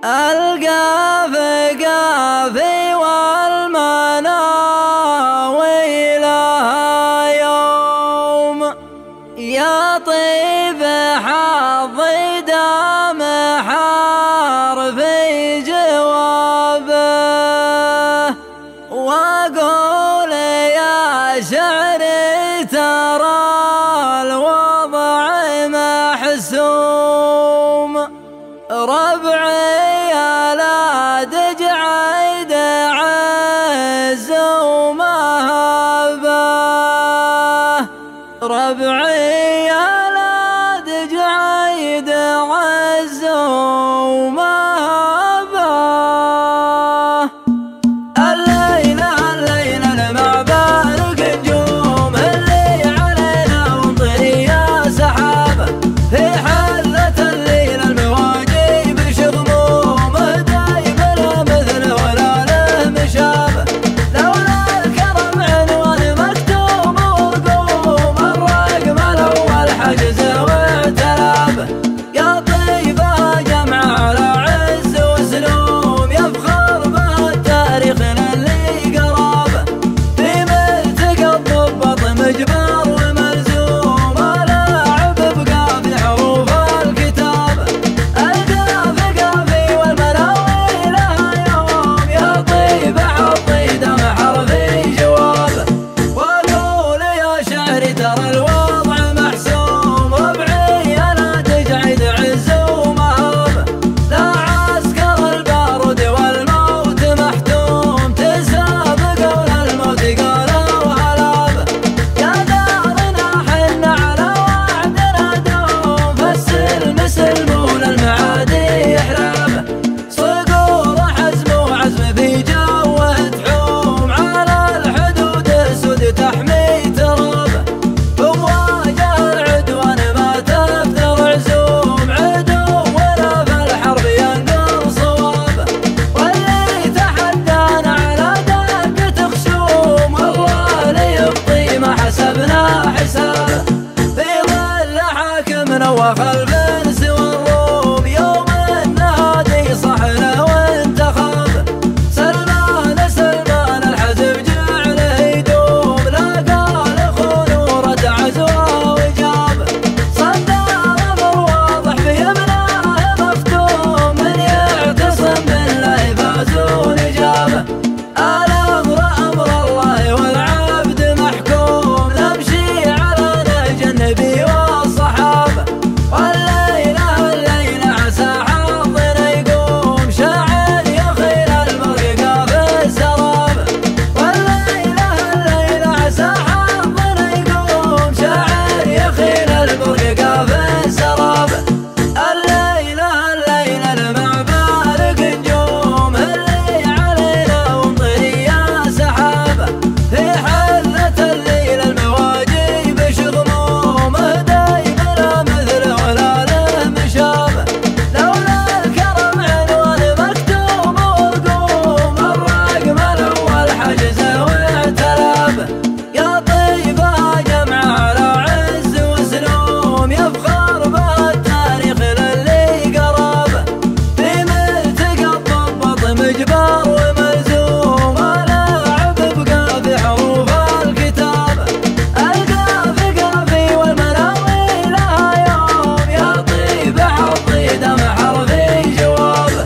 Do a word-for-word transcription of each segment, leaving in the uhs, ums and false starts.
القافي قافي والمناوي لها يوم يا طيب حظي دام حرفي جوابه واقول يا شعري ترى الوضع محسوم ربعي لا تجعد عز ومهبه ربعي لا تجعد عز ومهبه الليلة الليلة المعبارك نجوم اللي علينا وانطري يا سحابة في حلة الليلة المواجيب شغموم دايم لا مثل ولا له مشابه لولا الكرم عنوان مكتوب ورقوم الرقم الأول حجز واعتلابه يا طيبة جمع على عز وسلوم يفخر به تاريخنا اللي قرابه في ملتقى الضبط مجبر وملزوم لاعب بقى في حروف الكتابه القافي قافي والمناوي لها يوم يا طيب حطي دم حرفي جوابه واقول يا شعري ترى الوضع محسوم ربعي لا تجعد عز ومهابه لا عسكر البارود والموت محتوم تسابق ولا الموت قالوا هلابه يا دارنا حن على وعدنا دوم فالسلم سلمون المعادي احرابه صقور حزم وعزم في جوه تحوم على الحدود السود تحمي ترابه بمواجه العدوان ما تفتر عزوم عدو ولا في الحرب ينقل صوابه واللي تحدانا على دقة خشوم الله ليبطي ما حسبنا حسابه في ظل حاكمنا وخلف والروم يوم النهادي صحنا وانتخابه سلمان سلمان الحزب جعله يدوم لا قال خنورة عزوه وجابه صدى الامر واضح بيمناه مفتوم من يعتصم بالله يفازون اجابه الامر امر الله والعبد محكوم نمشي على نهج النبي والصحابه والليله الليله عسى حظنا يقوم شاعر يخيل المرقى في السرابه والليله الليله عسى حظنا يقوم شاعر يخيل المرقى في السرابه الليله الليله المعبارك نجوم اللي علينا وانطري يا سحابه في حلة الليله المواجيب شغموم دايم لا مثل ولا له مشابه لولا الكرم عنوان مكتوب ورقوم الرقم الاول حجزه واعتلابه يا طيبه جمع على عز وسلوم يفخر به التاريخ للي قرابه في ملتقى الضبط مجبر وملزوم لاعب بقى في حروف الكتابه القافي قافي والمناوي لها يوم يا طيب حطي دم حرفي جوابه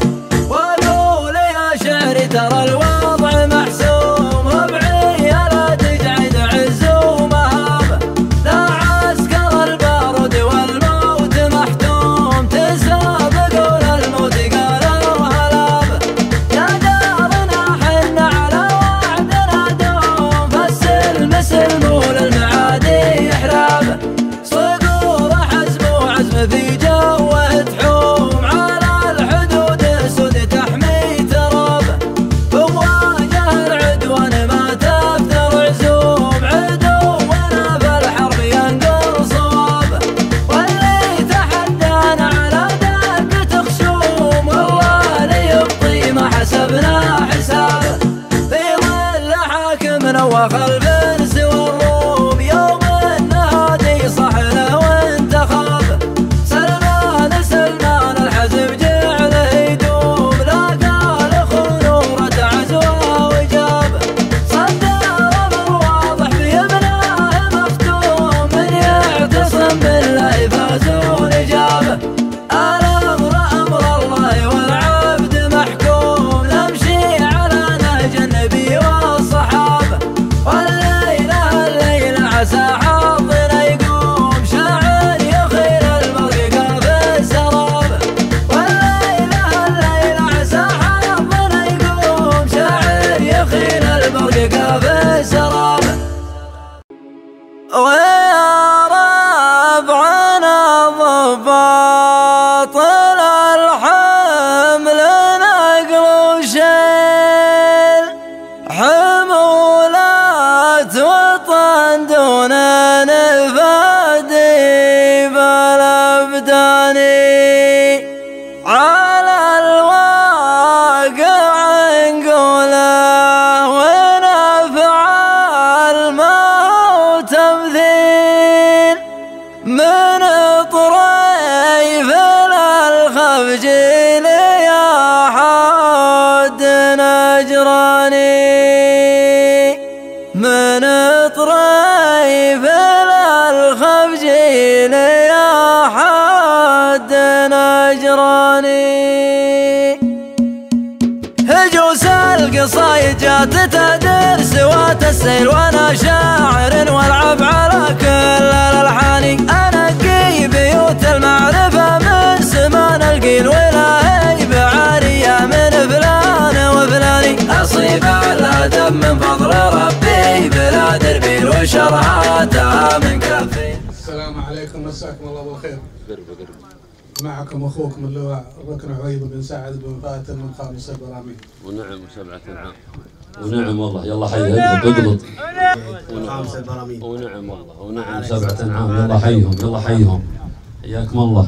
واقول يا شعري ترى الوضع محسوم ربعي لا تجعد عز ومهابه لا عسكر البارود والموت محتوم تسابق ولا الموت قالوا هلابه يا دارنا حن على وعدنا دوم فالسلم سلمون المعادي احرابه صقور حزم وعزم في جوه تحوم على الحدود السود تحمي ترابه بمواجه العدوان ما تفتر عزوم عدو ولا في الحرب ينقل صوابه واللي تحدانا على دقة خشوم الله ليبطي ما حسبنا حسابه في ظل حاكمنا وخلف والروم يوم النهادي صحنا وانتخابه سلمان سلمان الحزب جعله يدوم الخفجيل يا حد نجراني من طريف الخفجيل يا حد نجراني هجوس القصايد جات تدر سوات السيل وانا شاعر والعب على كل الالحان انقي بيوت المعرفه من سمان القيل والهي بعاريه من فلان وفلاني اصيب الادب من فضل ربي بلا دربيل وشرعاتها من كفي. السلام عليكم مساكم الله بالخير. معكم اخوكم اللواء الركن عويض بن سعد بن فاتن من خامس البراميل. ونعم وسبعة عام. ونعم والله يلا حي اقلط اقلط. خامس البراميل. ونعم والله ونعم سبعة عام يلا حيهم يلا حيهم. حياكم الله.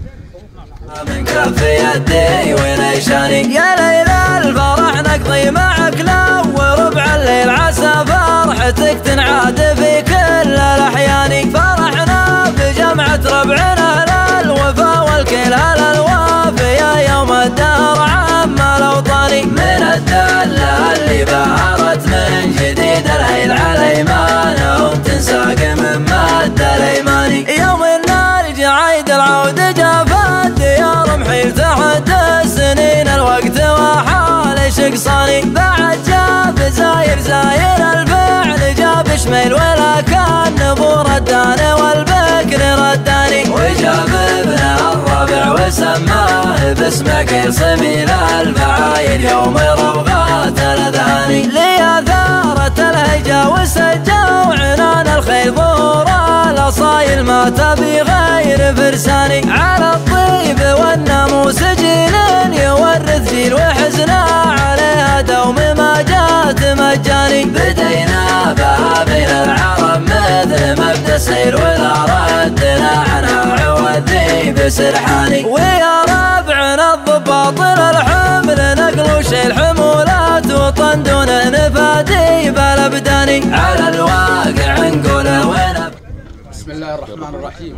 من كف يدي ونيشاني يا ليل الفرح نقضي معك لو وربع الليل عسى فرحتك تنعاد في كل الاحيان فرحنا بجمعة ربعنا الوفا والكيل هلا الوافي يوم الدهر عم الاوطاني من الداله اللي بهرت من جديد الهيل على ايمانهم تنساق من مد الايماني يوم النار جعيد العود جافت ديار محيل تحت السنين الوقت وحال شقصاني بعد جاب زاير زاير الفعل جاب شميل ولا كان نبور الداني والبكر رداني وجاب ابن الربع وسماه باسمك يصميل الفعايل يوم روغات الاذهاني لي ثارت الهجا وسجا وعنان الخيل ظهور الاصايل ما تبي غير فرساني على الطيب والناموس جيل يورث جيل وحزنا عليها دوم ما جات مجاني بدينا بها بين العرب مثل مبدا سير ولا ردنا عنها عوذي بسرحاني ويا ربعنا الضباط الحمل نقلوا شي الحمولات وطن دون نفادي بالابداني على الواقع نقوله وين. بسم الله الرحمن الرحيم.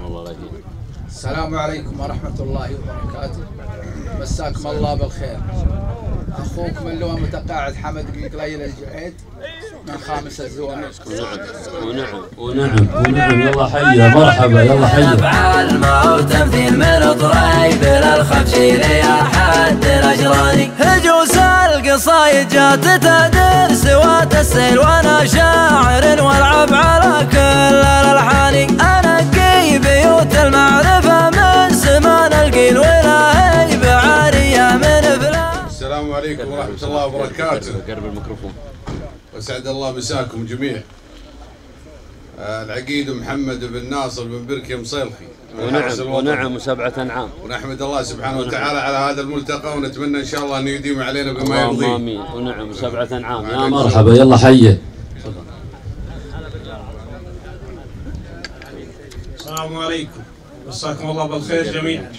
السلام عليكم ورحمة الله وبركاته. مساكم الله بالخير. أخوكم اللواء متقاعد حمد بن قليل الجعيد من خامس الزوامل. ونعم ونعم ونعم يلا حيا مرحبا يلا حيا. أفعال ما وتمثيل من طريب للخفجيل يا حد الأجراني هجوس القصايد جات تدر سوات السيل وانا شاعر والعب على كل الالحان انقي بيوت المعرفه من سمان القيل والهي بعاريه من فلان. السلام عليكم ورحمه الله وبركاته. قرب الميكروفون. وسعد الله مساكم جميع. العقيد محمد بن ناصر بن بركي مصيلخي. ونعم ونعم وسبعة عام. ونحمد الله سبحانه وتعالى على هذا الملتقى ونتمنى ان شاء الله انه يديم علينا بما يرضيه. اللهم امين. ونعم وسبعة عام يا مرحبا يلا حيه. السلام عليكم مساكم الله بالخير جميعا.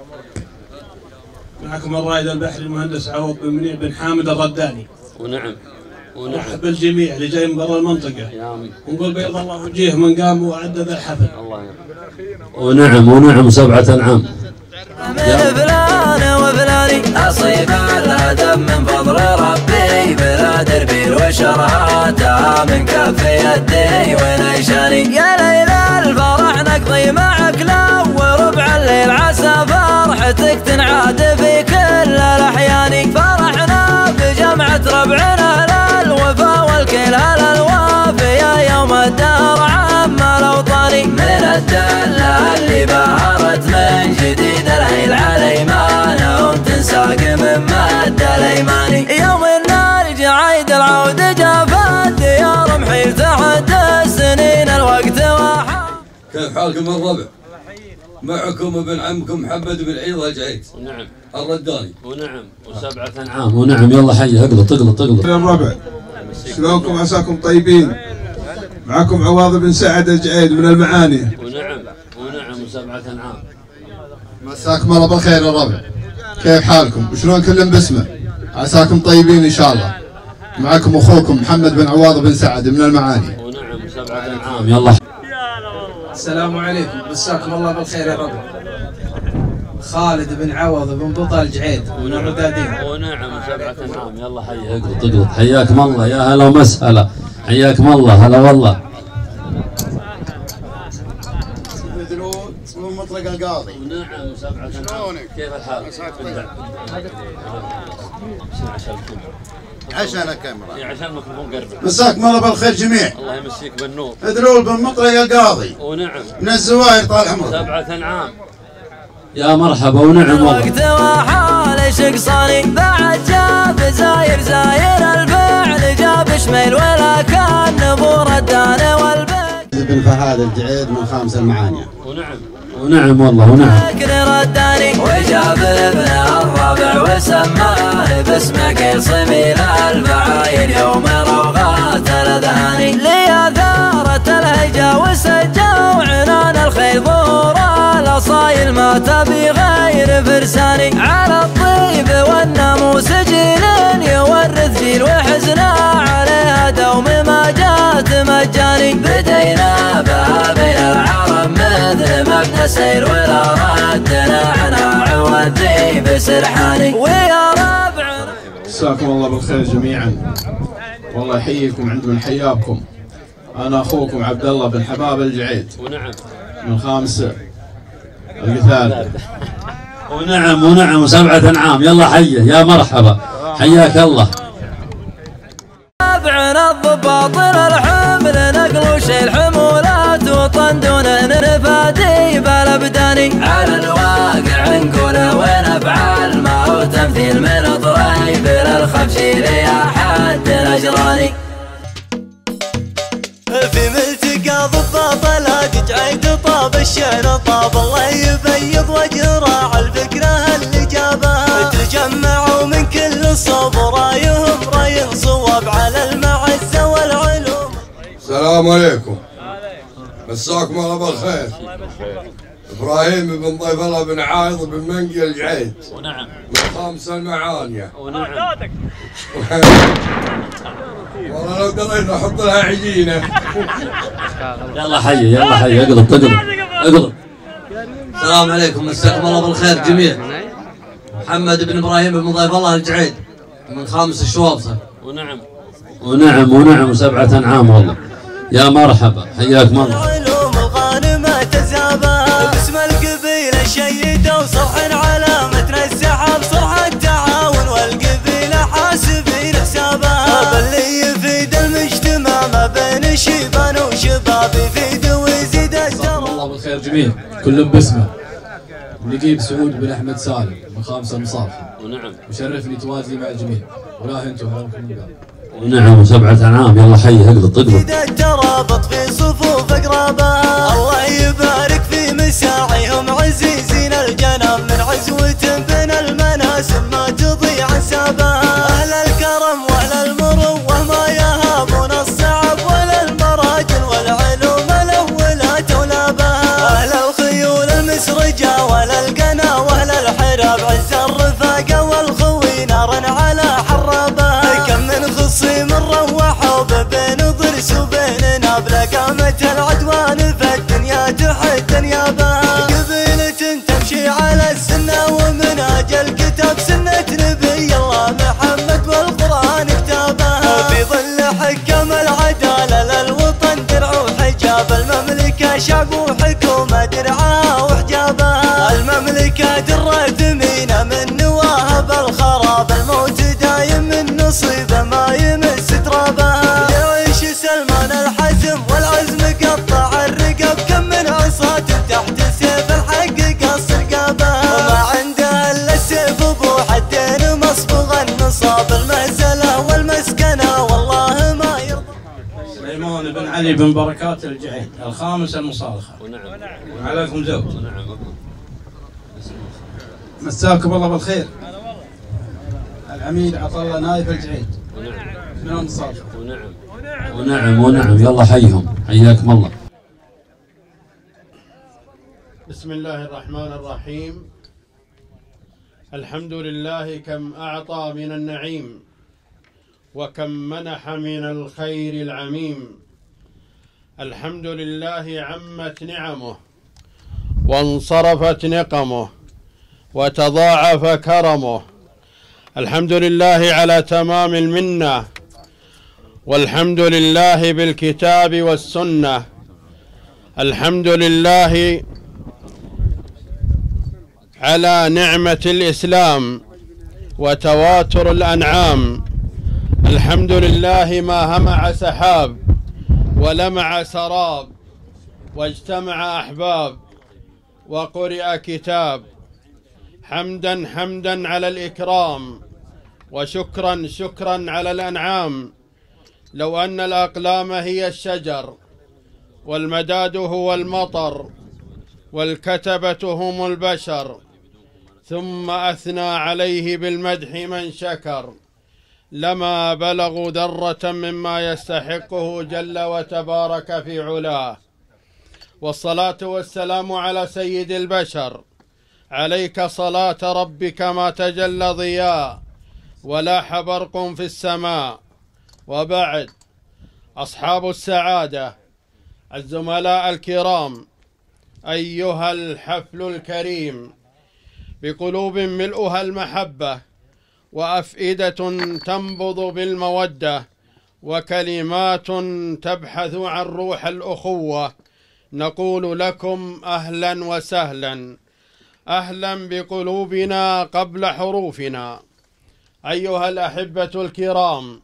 معكم الرائد البحري المهندس عوض بن منيع بن حامد الرداني. ونعم ونعم. نرحب بالجميع اللي جاي من برا المنطقه. يا امين. ونقول بيض الله وجيه من قام وأعد ذا الحفل. الله يرحمه. ونعم ونعم سبعة عام. من فلان وفلاني اصيب الادب من فضل ربي بلا دربيل وشرعاتها من كف يدي ونيشاني يا ليل الفرح نقضي معك لو وربع الليل عسى فرحتك تنعاد في كل الاحيان فرحنا بجمعة ربعنا الوفا والكيل هلا الوافي يوم الدهر عم الاوطاني من الداله اللي بهرت من جديد الهيل على ايمانهم تنساق من مد الايماني يوم النار جعيد العود جافت ديار محيل تحت السنين الوقت وحال. كيف حالكم الربع؟ معكم ابن عمكم محمد بن عيض الجعيد. ونعم الرداني. ونعم وسبعة عام. ونعم يلا حي اقلط اقلط اقلط. الربع شلونكم عساكم طيبين؟ معكم عواض بن سعد الجعيد من المعاني. ونعم ونعم وسبعة عام. مساكم الله بالخير الربع. كيف حالكم؟ وشلون كلهم باسمه؟ عساكم طيبين ان شاء الله. معكم اخوكم محمد بن عواض بن سعد من المعاني. ونعم وسبعة عام يلا. السلام عليكم مساكم الله بالخير يا رب. خالد بن عوض بن بطل الجعيد من الردادين. ونعم سبعة أنعام. يلا حي اقلط اقلط. حياكم الله يا هلا ومسهلا. حياكم الله هلا والله. اسمه مطلق القاضي. ونعم سبعة أنعام. كيف الحال؟ عشان الكاميرا. عشان الميكروفون قرب. مساكم الله بالخير جميع. الله يمسيك بالنور. ادرول بن مطلق القاضي. ونعم. من الزواير طال عمرك. سبعة أنعام. يا مرحبا ونعم والله. وقت وحال شقصاني بعد جاب زاير زاير الفعل جاب شميل ولا كان نبور الداني والبيت. بن فهد الجعيد من خامس المعاني. ونعم. ونعم والله ونعم. رداني وجاب ابن الربع وسماه باسمك يصميل الفعايل يوم روغات الاذهاني لي اثارة الهجا وسجا وعنان الخيل ظهور الاصايل ما تبي غير فرساني على الطيب والناموس جيل يورث جيل وحزنا عليها دوم ما جات مجاني بدينا بها بين العرب مثل مبنى سير ولا ردنا عنها عوض ذي بسرحاني ويا ربع. مساكم الله بالخير جميعا. والله يحييكم عند من حياكم. انا اخوكم عبد الله بن حباب الجعيد. ونعم. من خامس القتال. ونعم ونعم سبعة أنعام. يلا حيه يا مرحبا. حياك الله. ربعنا الضباط الحمل نقل شيل حمولات وطندون نفادي بالابداني على الواقع نقول وين افعال ما هو تمثيل من طريف للخبشير يا حد الاجراني. في ملتقى ضباط الهادي جعيد طاب الشعر طاب الله يبيض وجه راعى الفكره اللي جابها تجمعوا من كل صوب رايهم راي صواب على المعزه والعلوم. السلام عليكم. مساكم الله بالخير. ابراهيم بن ضيف الله بن عايض بن منقي الجعيد. ونعم. من خامس المعانية. ونعم. والله لو دريت احط لها عجينه. يلا حي يلا حي اقلط اقلط اقلط. السلام عليكم. مساكم الله بالخير جميع. محمد بن ابراهيم بن ضيف الله الجعيد من خامس الشواطه. ونعم. ونعم ونعم سبعة أنعام والله. يا مرحبا حياكم الله. العلوم الغانمه تزابها باسم القبيله شيده وصرح علامتنا السحاب صرح التعاون والقبيله حاسبين حسابها باللي يفيد المجتمع ما بين شيبان وشباب يفيد ويزيد الدرب. الله بالخير جميع. كلهم باسمه. نجيب سعود بن احمد سالم من خامس المصالحه. ونعم. وشرفني تواجدي مع الجميع. ولا انتم حرمكم من قال. ونعم سبعة أنعام. يلا حي اقلط اقلط. الترابط في صفوف اقرابها الله يبارك في مساعيهم عزيزين الجنام من عزوة بين المناسب ما تضيع حسابها اهل الكرم واهل المروه ما يهابون الصعب ولا المراجل والعلوم الاولات ولابها اهل الخيول المسرجه ولا القنا واهل الحراب عز الرفاقه والخوي نار على حرابها كم من خصيم روحوا بين ضرس وبين نابله قامت العدوان في الدنيا تحت نيابها قبيلة تمشي على السنه ومنهج الكتاب سنه نبي الله محمد والقران كتابها في ظل حكم العداله للوطن درع وحجاب المملكه شعب وحكومه درعها وحجابها المملكه دره ثمينه من نواها بالخراب الموت دايم من نصيبه ما يمس ترابها يعيش سلمان الحزم والعزم قطع الرقب كم من عصاة تحت سيف الحق قص رقابها وما عنده الا السيف ابو حدين مصبوغ النصاب المهزله والمسكنه والله ما يرضى. سليمان بن علي بن بركات الجعيد الخامس المصالحه. ونعم. وعليكم زوج. ونعم. مساكم الله بالخير. العميد عطا الله نايف الجعيد. ونعم. من المصالحه. ونعم. ونعم ونعم. يلا حيهم حياكم الله. بسم الله الرحمن الرحيم. الحمد لله كم أعطى من النعيم وكم منح من الخير العميم. الحمد لله عمت نعمه وانصرفت نقمه وتضاعف كرمه. الحمد لله على تمام المنة، والحمد لله بالكتاب والسنة. الحمد لله على نعمة الإسلام وتواتر الأنعام. الحمد لله ما همع سحاب ولمع سراب، واجتمع أحباب وقرئ كتاب. حمدا حمدا على الإكرام، وشكرا شكرا على الأنعام. لو أن الأقلام هي الشجر، والمداد هو المطر، والكتبة هم البشر، ثم أثنى عليه بالمدح من شكر، لما بلغوا ذرة مما يستحقه جل وتبارك في علاه. والصلاة والسلام على سيد البشر، عليك صلاة ربك ما تجلى ضياء ولاح برق في السماء. وبعد، أصحاب السعادة، الزملاء الكرام، أيها الحفل الكريم، بقلوب ملؤها المحبة، وأفئدة تنبض بالمودة، وكلمات تبحث عن روح الأخوة، نقول لكم أهلا وسهلا. أهلا بقلوبنا قبل حروفنا. أيها الأحبة الكرام،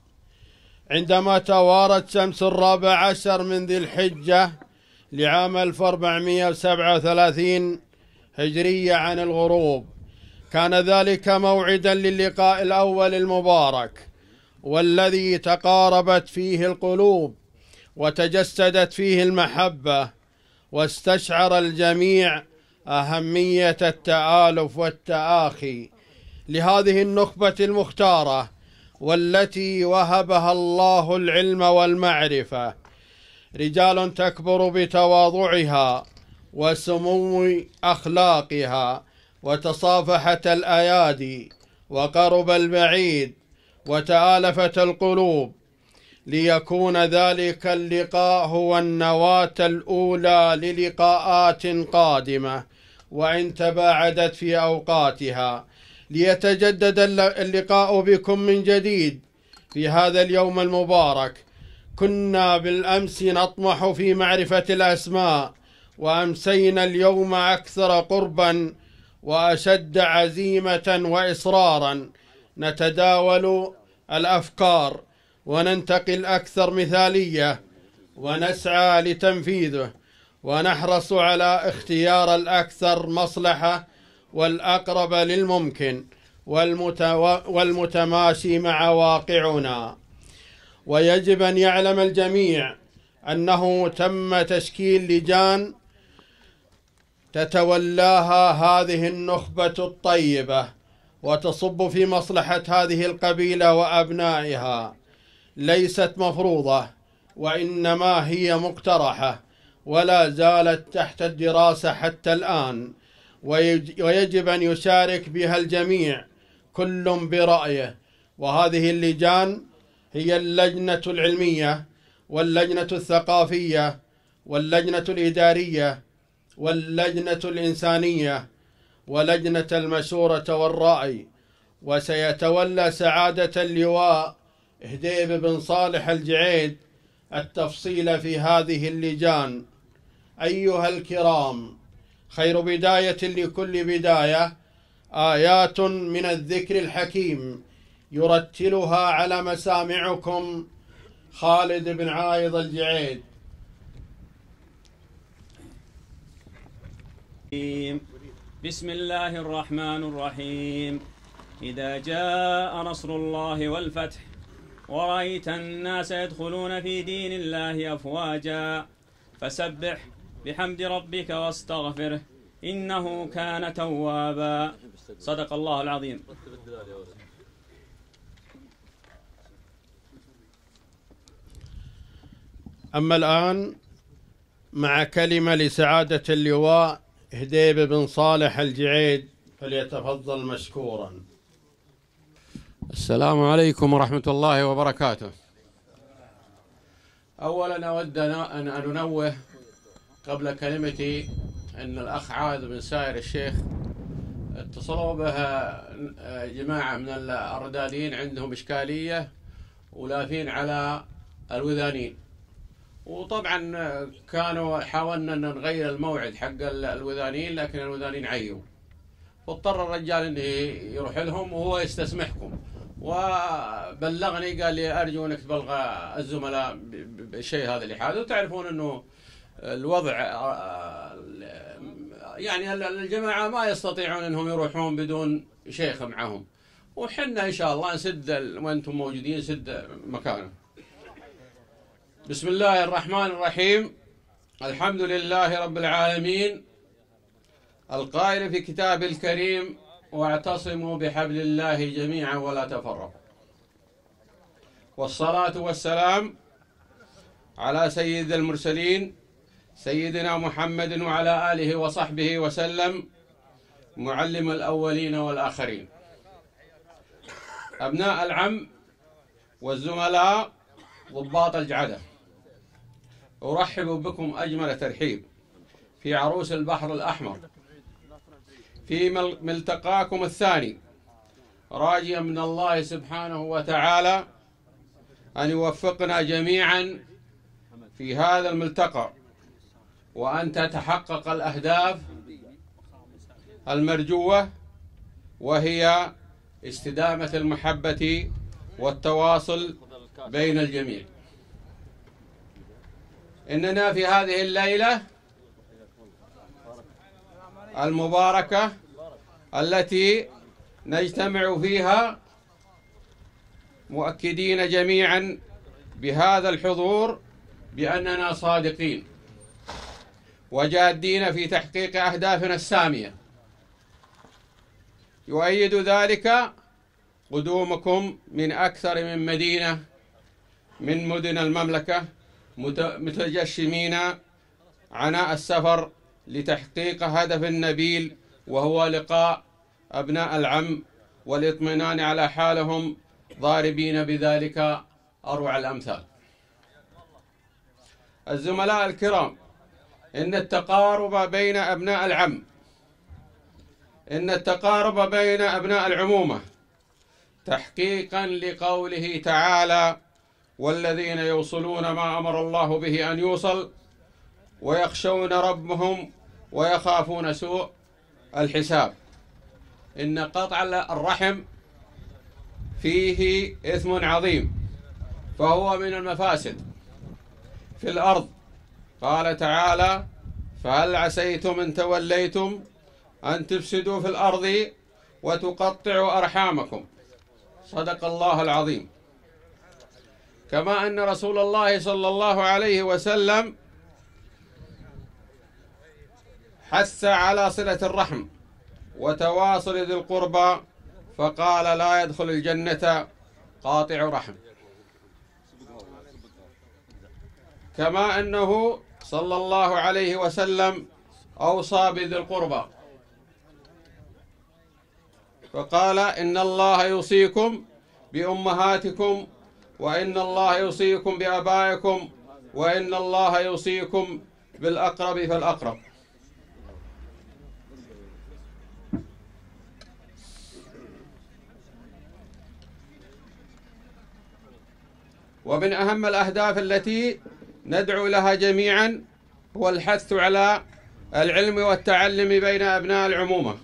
عندما توارت شمس الرابع عشر من ذي الحجة لعام ألف وأربعمائة وسبعة وثلاثين هجرية عن الغروب، كان ذلك موعدا للقاء الأول المبارك، والذي تقاربت فيه القلوب وتجسدت فيه المحبة، واستشعر الجميع أهمية التآلف والتآخي لهذه النخبة المختارة، والتي وهبها الله العلم والمعرفة. رجال تكبر بتواضعها وسمو أخلاقها، وتصافحت الأيادي وقرب البعيد وتآلفت القلوب، ليكون ذلك اللقاء هو النواة الأولى للقاءات قادمة وإن تباعدت في أوقاتها، ليتجدد اللقاء بكم من جديد في هذا اليوم المبارك. كنا بالأمس نطمح في معرفة الأسماء، وأمسينا اليوم أكثر قربا وأشد عزيمة وإصرارا، نتداول الأفكار وننتقل أكثر مثالية، ونسعى لتنفيذه، ونحرص على اختيار الأكثر مصلحة والأقرب للممكن والمتو... والمتماشي مع واقعنا. ويجب أن يعلم الجميع أنه تم تشكيل لجان تتولاها هذه النخبة الطيبة، وتصب في مصلحة هذه القبيلة وأبنائها. ليست مفروضة، وإنما هي مقترحة، ولا زالت تحت الدراسة حتى الآن، ويجب أن يشارك بها الجميع كل برأيه. وهذه اللجان هي اللجنة العلمية، واللجنة الثقافية، واللجنة الإدارية، واللجنة الإنسانية، ولجنة المشورة والرأي. وسيتولى سعادة اللواء هديب بن صالح الجعيد التفصيل في هذه اللجان. أيها الكرام، خير بداية لكل بداية آيات من الذكر الحكيم يرتلها على مسامعكم خالد بن عايض الجعيد. بسم الله الرحمن الرحيم. إذا جاء نصر الله والفتح ورأيت الناس يدخلون في دين الله أفواجا فسبح بحمد ربك واستغفره إنه كان توابا. صدق الله العظيم. أما الآن مع كلمة لسعادة اللواء هديب بن صالح الجعيد، فليتفضل مشكورا. السلام عليكم ورحمة الله وبركاته. أولا أود أن أنوه قبل كلمتي أن الأخ عاذ بن سائر الشيخ اتصلوا بها جماعة من الأرداليين عندهم إشكالية ولافين على الوذانين، وطبعا كانوا حاولنا أن نغير الموعد حق الوذانين لكن الوذانين عيوا، فاضطر الرجال انه يروح لهم وهو يستسمحكم، وبلغني قال لي ارجو انك تبلغ الزملاء بالشيء هذا اللي حاله، وتعرفون انه الوضع يعني الجماعه ما يستطيعون انهم يروحون بدون شيخ معهم، وحنا ان شاء الله نسد وانتم موجودين نسد مكانه. بسم الله الرحمن الرحيم. الحمد لله رب العالمين القائل في كتابه الكريم: واعتصموا بحبل الله جميعا ولا تفرقوا. والصلاة والسلام على سيد المرسلين سيدنا محمد وعلى آله وصحبه وسلم، معلم الأولين والآخرين. أبناء العم والزملاء ضباط الجعدة، أرحب بكم أجمل ترحيب في عروس البحر الأحمر في ملتقاكم الثاني، راجيا من الله سبحانه وتعالى أن يوفقنا جميعا في هذا الملتقى، وأن تتحقق الأهداف المرجوة، وهي استدامة المحبة والتواصل بين الجميع. إننا في هذه الليلة المباركة التي نجتمع فيها مؤكدين جميعا بهذا الحضور بأننا صادقين وجادين في تحقيق أهدافنا السامية، يؤيد ذلك قدومكم من أكثر من مدينة من مدن المملكة متجشمين عناء السفر لتحقيق هدف نبيل، وهو لقاء أبناء العم والاطمئنان على حالهم، ضاربين بذلك أروع الأمثال. الزملاء الكرام، إن التقارب بين أبناء العم إن التقارب بين أبناء العمومة تحقيقا لقوله تعالى: والذين يوصلون ما أمر الله به أن يوصل ويخشون ربهم ويخافون سوء الحساب. إن قطع الرحم فيه إثم عظيم، فهو من المفاسد في الأرض. قال تعالى: فهل عسيتم إن توليتم أن تفسدوا في الأرض وتقطعوا أرحامكم. صدق الله العظيم. كما أن رسول الله صلى الله عليه وسلم حث على صلة الرحم وتواصل ذي القربى، فقال: لا يدخل الجنة قاطع رحم. كما أنه صلى الله عليه وسلم أوصى بذي القربى، فقال: إن الله يوصيكم بأمهاتكم، وإن الله يوصيكم بآبائكم، وإن الله يوصيكم بالأقرب فالأقرب. ومن أهم الأهداف التي ندعو لها جميعا هو الحث على العلم والتعلم بين أبناء العمومة،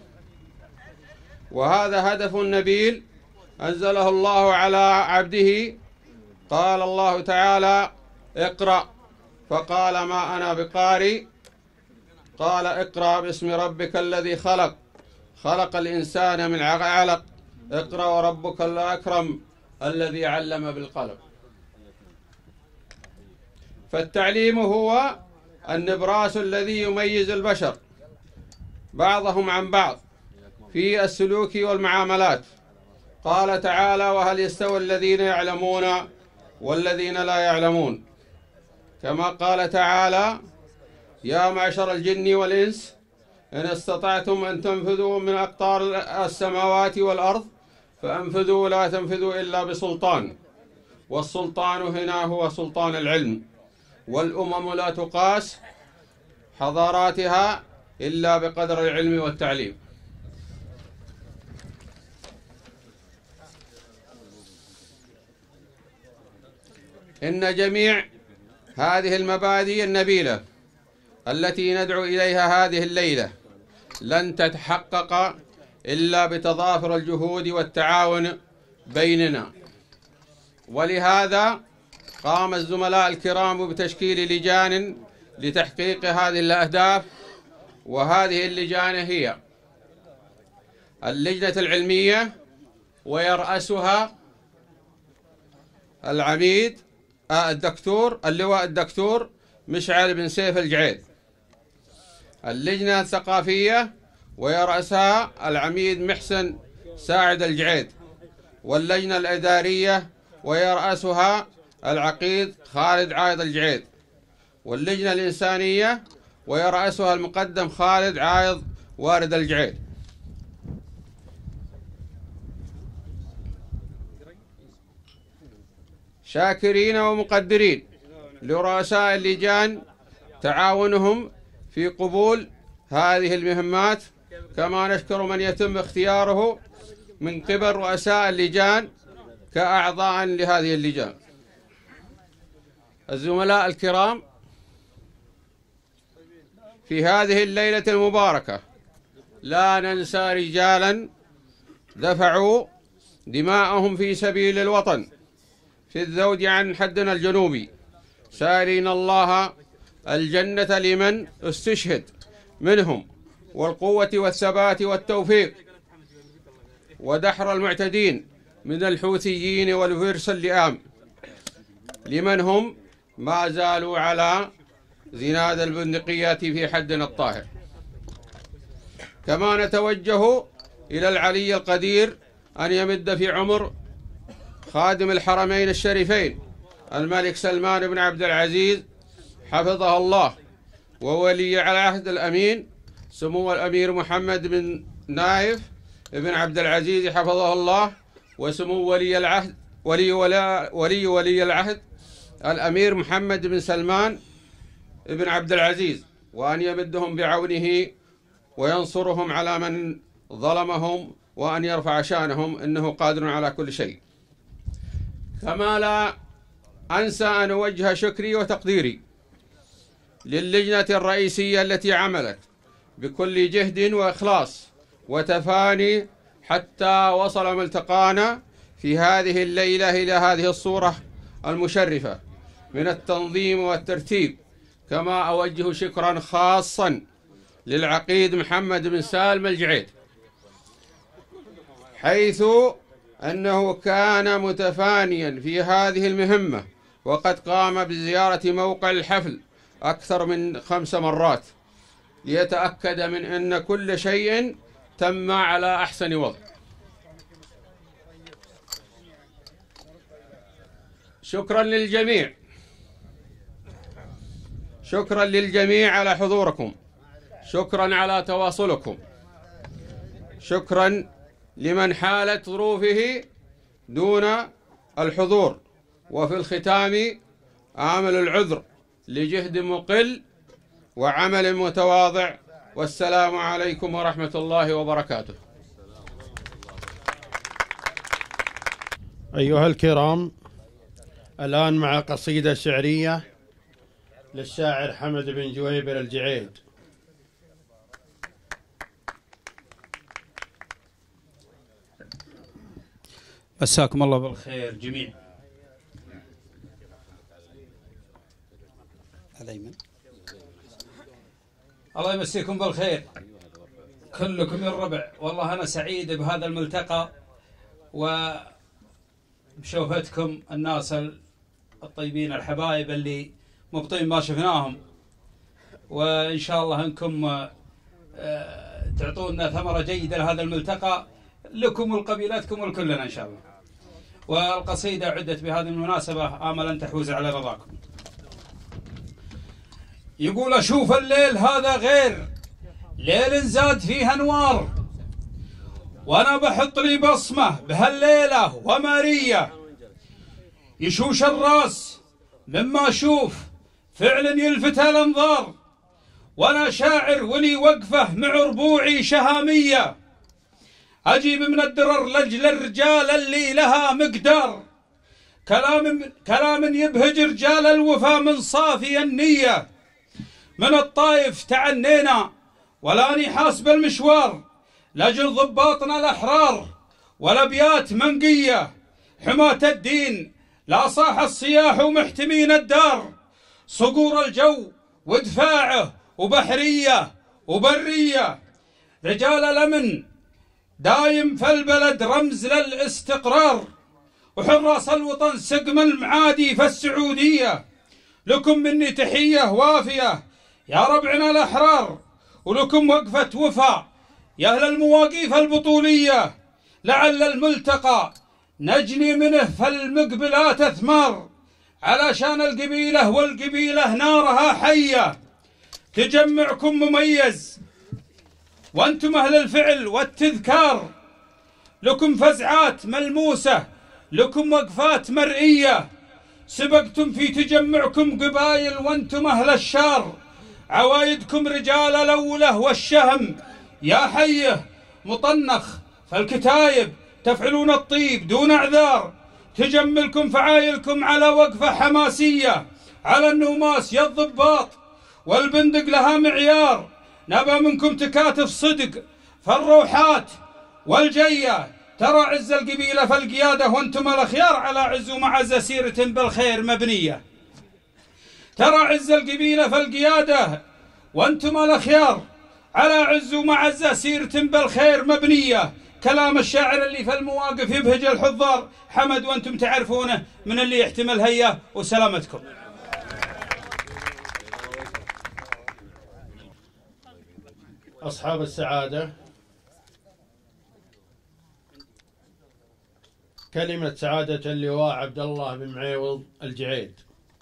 وهذا هدف نبيل أنزله الله على عبده. قال الله تعالى: اقرأ، فقال: ما أنا بقارئ. قال: اقرأ باسم ربك الذي خلق، خلق الإنسان من علق، اقرأ وربك الأكرم الذي علم بالقلم. فالتعليم هو النبراس الذي يميز البشر بعضهم عن بعض في السلوك والمعاملات. قال تعالى: وهل يستوي الذين يعلمون والذين لا يعلمون. كما قال تعالى: يا معشر الجن والإنس إن استطعتم أن تنفذوا من أقطار السماوات والأرض فأنفذوا لا تنفذوا إلا بسلطان، والسلطان هنا هو سلطان العلم، والأمم لا تقاس حضاراتها إلا بقدر العلم والتعليم. إن جميع هذه المبادئ النبيلة التي ندعو إليها هذه الليلة لن تتحقق إلا بتضافر الجهود والتعاون بيننا، ولهذا قام الزملاء الكرام بتشكيل لجان لتحقيق هذه الأهداف. وهذه اللجان هي اللجنة العلمية ويرأسها العميد الدكتور اللواء الدكتور مشعل بن سيف الجعيد، اللجنة الثقافية ويرأسها العميد محسن ساعد الجعيد، واللجنة الإدارية ويرأسها العقيد خالد عايض الجعيد، واللجنة الإنسانية ويرأسها المقدم خالد عايض وارد الجعيد. شاكرين ومقدرين لرؤساء اللجان تعاونهم في قبول هذه المهمات، كما نشكر من يتم اختياره من قبل رؤساء اللجان كأعضاء لهذه اللجان. الزملاء الكرام، في هذه الليلة المباركة لا ننسى رجالا دفعوا دماءهم في سبيل الوطن في الذود عن حدنا الجنوبي، سائلين الله الجنة لمن استشهد منهم، والقوة والثبات والتوفيق، ودحر المعتدين من الحوثيين والفرس اللئام لمن هم ما زالوا على زناد البندقيات في حدنا الطاهر. كما نتوجه إلى العلي القدير أن يمد في عمر خادم الحرمين الشريفين الملك سلمان بن عبد العزيز حفظه الله، وولي على عهد الأمين سمو الأمير محمد بن نايف بن عبد العزيز حفظه الله، وسمو ولي العهد ولي ولا ولي ولي العهد الأمير محمد بن سلمان بن عبد العزيز، وأن يمدهم بعونه وينصرهم على من ظلمهم، وأن يرفع شانهم، إنه قادر على كل شيء. كما لا أنسى أن أوجه شكري وتقديري للجنة الرئيسية التي عملت بكل جهد وإخلاص وتفاني حتى وصل ملتقانا في هذه الليلة إلى هذه الصورة المشرفة من التنظيم والترتيب. كما أوجه شكرا خاصا للعقيد محمد بن سالم الجعيد، حيث أنه كان متفانيا في هذه المهمة، وقد قام بزيارة موقع الحفل أكثر من خمس مرات ليتأكد من أن كل شيء تم على أحسن وضع. شكرا للجميع، شكرا للجميع على حضوركم، شكرا على تواصلكم، شكرا لمن حالت ظروفه دون الحضور، وفي الختام آمل العذر لجهد مقل وعمل متواضع، والسلام عليكم ورحمة الله وبركاته. أيها الكرام، الآن مع قصيدة شعرية للشاعر حمد بن جويبر الجعيد. مساكم الله بالخير جميعا. الأيمن. الله يمسيكم بالخير كلكم يا الربع. والله أنا سعيد بهذا الملتقى وبشوفتكم الناس الطيبين الحبايب اللي مبطين ما شفناهم، وإن شاء الله أنكم تعطونا ثمرة جيدة لهذا الملتقى لكم ولقبيلتكم ولكلنا إن شاء الله. والقصيدة عدت بهذه المناسبة آمل أن تحوز على رضاكم. يقول أشوف الليل هذا غير ليل زاد فيه أنوار، وأنا بحط لي بصمة بهالليلة ومارية، يشوش الراس مما أشوف فعلا يلفت الأنظار، وأنا شاعر ولي وقفة مع ربوعي شهامية، أجيب من الدرر لجل الرجال اللي لها مقدار، كلام كلام يبهج رجال الوفا من صافي النية. من الطايف تعنينا ولاني حاسب المشوار لأجل ضباطنا الأحرار والأبيات منقية. حماة الدين لا صاح الصياح ومحتمين الدار، صقور الجو ودفاعه وبحرية وبرية. رجال الأمن دايم في البلد رمز للاستقرار، وحراس الوطن سقم المعادي في السعودية. لكم مني تحية وافية يا ربعنا الأحرار، ولكم وقفة وفاء يا أهل المواقيف البطولية. لعل الملتقى نجني منه في المقبلات أثمار، علشان القبيلة والقبيلة نارها حية. تجمعكم مميز وأنتم أهل الفعل والتذكار، لكم فزعات ملموسة، لكم وقفات مرئية. سبقتم في تجمعكم قبائل وأنتم أهل الشار، عوايدكم رجال الأولة والشهم يا حيه. مطنخ فالكتايب تفعلون الطيب دون اعذار، تجملكم فعايلكم على وقفة حماسية. على النوماس يا الضباط والبندق لها معيار، نبى منكم تكاتف صدق فالروحات والجية. ترى عز القبيلة فالقيادة وانتم الأخيار، على عز ومعز سيرة بالخير مبنية. ترى عز القبيلة فالقيادة وانتم الأخيار، على عز ومعز سيرة بالخير مبنية. كلام الشاعر اللي في المواقف يبهج الحضار، حمد وانتم تعرفونه من اللي يحتمل هيا وسلامتكم. أصحاب السعادة، كلمة سعادة اللواء عبد الله بن معيوض الجعيد.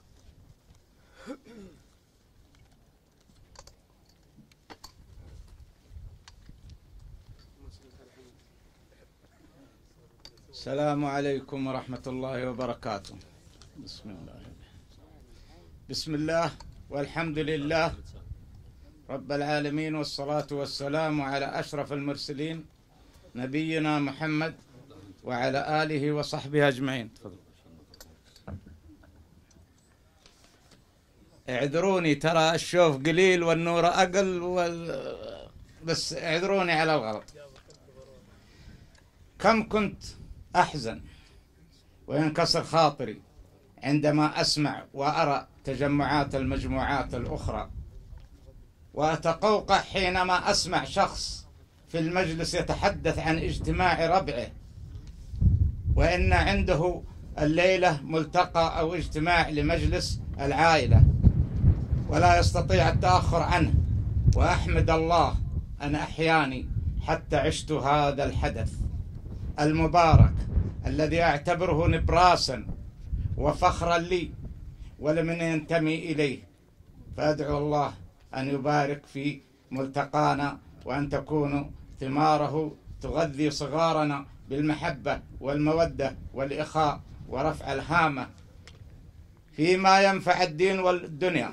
السلام عليكم ورحمة الله وبركاته. بسم الله بسم الله والحمد لله رب العالمين، والصلاة والسلام على أشرف المرسلين نبينا محمد وعلى آله وصحبه أجمعين. اعذروني ترى الشوف قليل والنور أقل وال... بس اعذروني على الغلط. كم كنت أحزن وينكسر خاطري عندما أسمع وأرى تجمعات المجموعات الأخرى، وأتقوقع حينما أسمع شخص في المجلس يتحدث عن اجتماع ربعه، وإن عنده الليلة ملتقى أو اجتماع لمجلس العائلة ولا يستطيع التأخر عنه. وأحمد الله أن أحياني حتى عشت هذا الحدث المبارك الذي أعتبره نبراسا وفخرا لي ولمن ينتمي إليه. فأدعو الله أن يبارك في ملتقانا، وأن تكون ثماره تغذي صغارنا بالمحبة والمودة والإخاء ورفع الهامة فيما ينفع الدين والدنيا.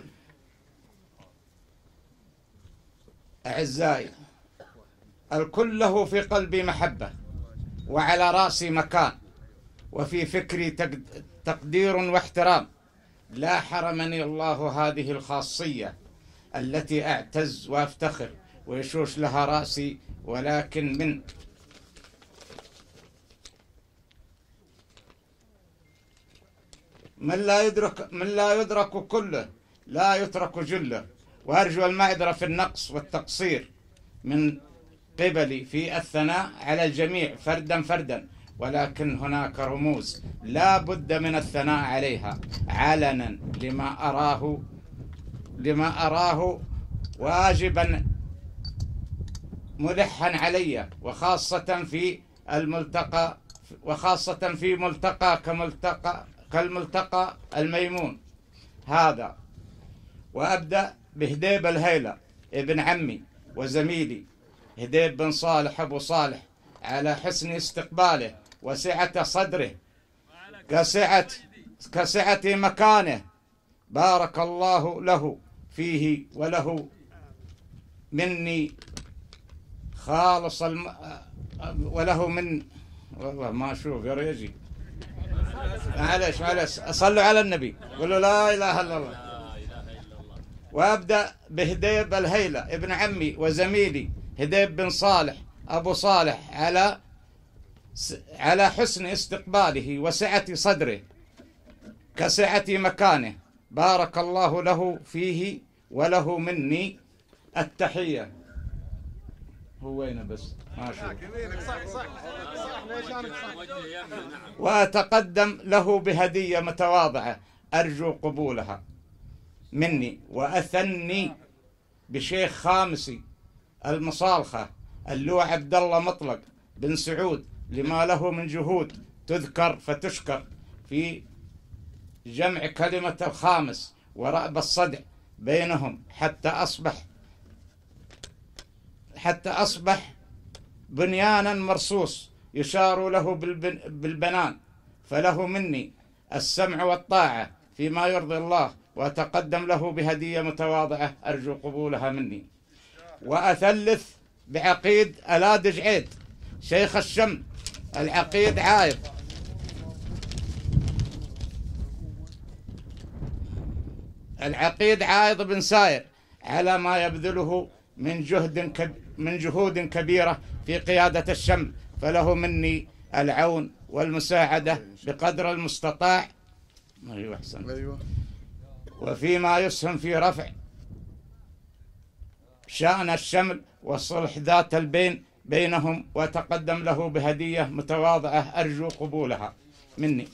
أعزائي، الكل له في قلبي محبة، وعلى رأسي مكان، وفي فكري تقدير واحترام. لا حرمني الله هذه الخاصية التي أعتز وأفتخر ويشوش لها رأسي، ولكن من من لا يدرك من لا يدرك كله لا يترك جله. وأرجو المعذرة في النقص والتقصير من قبلي في الثناء على الجميع فردا فردا، ولكن هناك رموز لا بد من الثناء عليها علنا لما أراه لما أراه واجبا ملحا علي، وخاصة في الملتقى وخاصة في ملتقى كملتقى كالملتقى الميمون هذا. وأبدأ بهديب الهيلة ابن عمي وزميلي هديب بن صالح أبو صالح على حسن استقباله وسعة صدره كسعة كسعة مكانه. بارك الله له فيه وله مني خالص الم... وله من والله ما أشوف يا ريجي معلش معلش صلوا على النبي، قولوا لا إله إلا الله. وأبدأ بهديب الهيلة ابن عمي وزميلي هديب بن صالح أبو صالح على على حسن استقباله وسعة صدره كسعة مكانه، بارك الله له فيه وله مني التحية. هو وين بس ما شاء الله. وأتقدم له بهدية متواضعة أرجو قبولها مني، وأثني بشيخ خامسي المصالخة اللواء عبد الله مطلق بن سعود لما له من جهود تذكر فتشكر في جمع كلمة الخامس ورأب الصدع بينهم حتى أصبح حتى أصبح بنيانا مرصوص يشار له بالبنان، فله مني السمع والطاعة فيما يرضي الله، وأتقدم له بهدية متواضعة أرجو قبولها مني. وأثلث بعقيد ألاد جعيد شيخ الشم العقيد عايض العقيد عايض بن ساير على ما يبذله من جهد كب من جهود كبيرة في قيادة الشم، فله مني العون والمساعدة بقدر المستطاع. أيوة أحسن. أيوة. وفيما يسهم في رفع شأن الشمل والصلح ذات البين بينهم، وتقدم له بهدية متواضعة أرجو قبولها مني.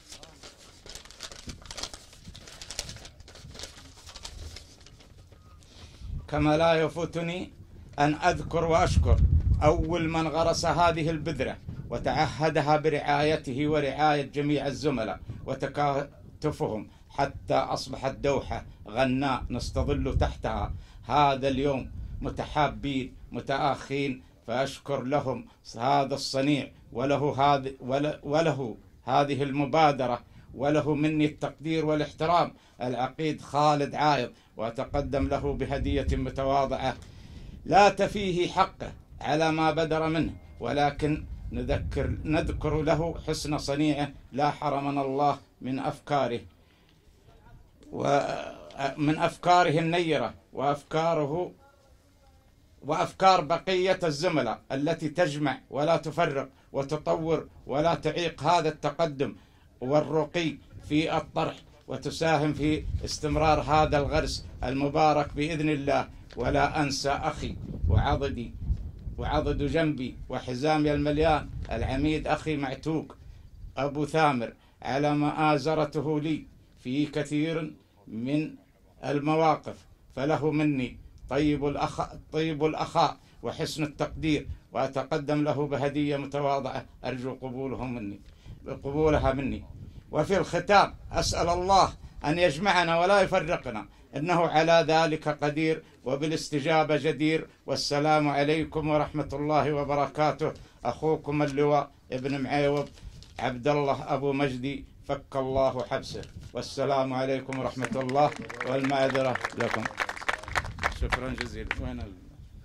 كما لا يفوتني أن أذكر وأشكر أول من غرس هذه البذرة وتعهدها برعايته ورعاية جميع الزملاء وتكاتفهم حتى أصبحت دوحة غناء نستظل تحتها هذا اليوم متحابين متآخين، فأشكر لهم هذا الصنيع وله هذه وله هذه المبادرة، وله مني التقدير والاحترام العقيد خالد عايض، وأتقدم له بهدية متواضعة لا تفيه حقه على ما بدر منه، ولكن نذكر نذكر له حسن صنيعه لا حرمنا الله من أفكاره ومن أفكاره النيرة وأفكاره وأفكار بقية الزملاء التي تجمع ولا تفرق وتطور ولا تعيق هذا التقدم والرقي في الطرح، وتساهم في استمرار هذا الغرس المبارك بإذن الله. ولا أنسى أخي وعضدي وعضد جنبي وحزامي المليان العميد أخي معتوق أبو ثامر على ما آزرته لي في كثير من المواقف، فله مني طيب الأخاء طيب الأخاء وحسن التقدير، وأتقدم له بهدية متواضعة أرجو قبوله مني قبولها مني. وفي الختام أسأل الله أن يجمعنا ولا يفرقنا، إنه على ذلك قدير وبالاستجابة جدير. والسلام عليكم ورحمة الله وبركاته. أخوكم اللواء ابن معيوب عبد الله أبو مجدي فك الله حبسه، والسلام عليكم ورحمة الله والمعذرة لكم. شكرا جزيلا. وين ال...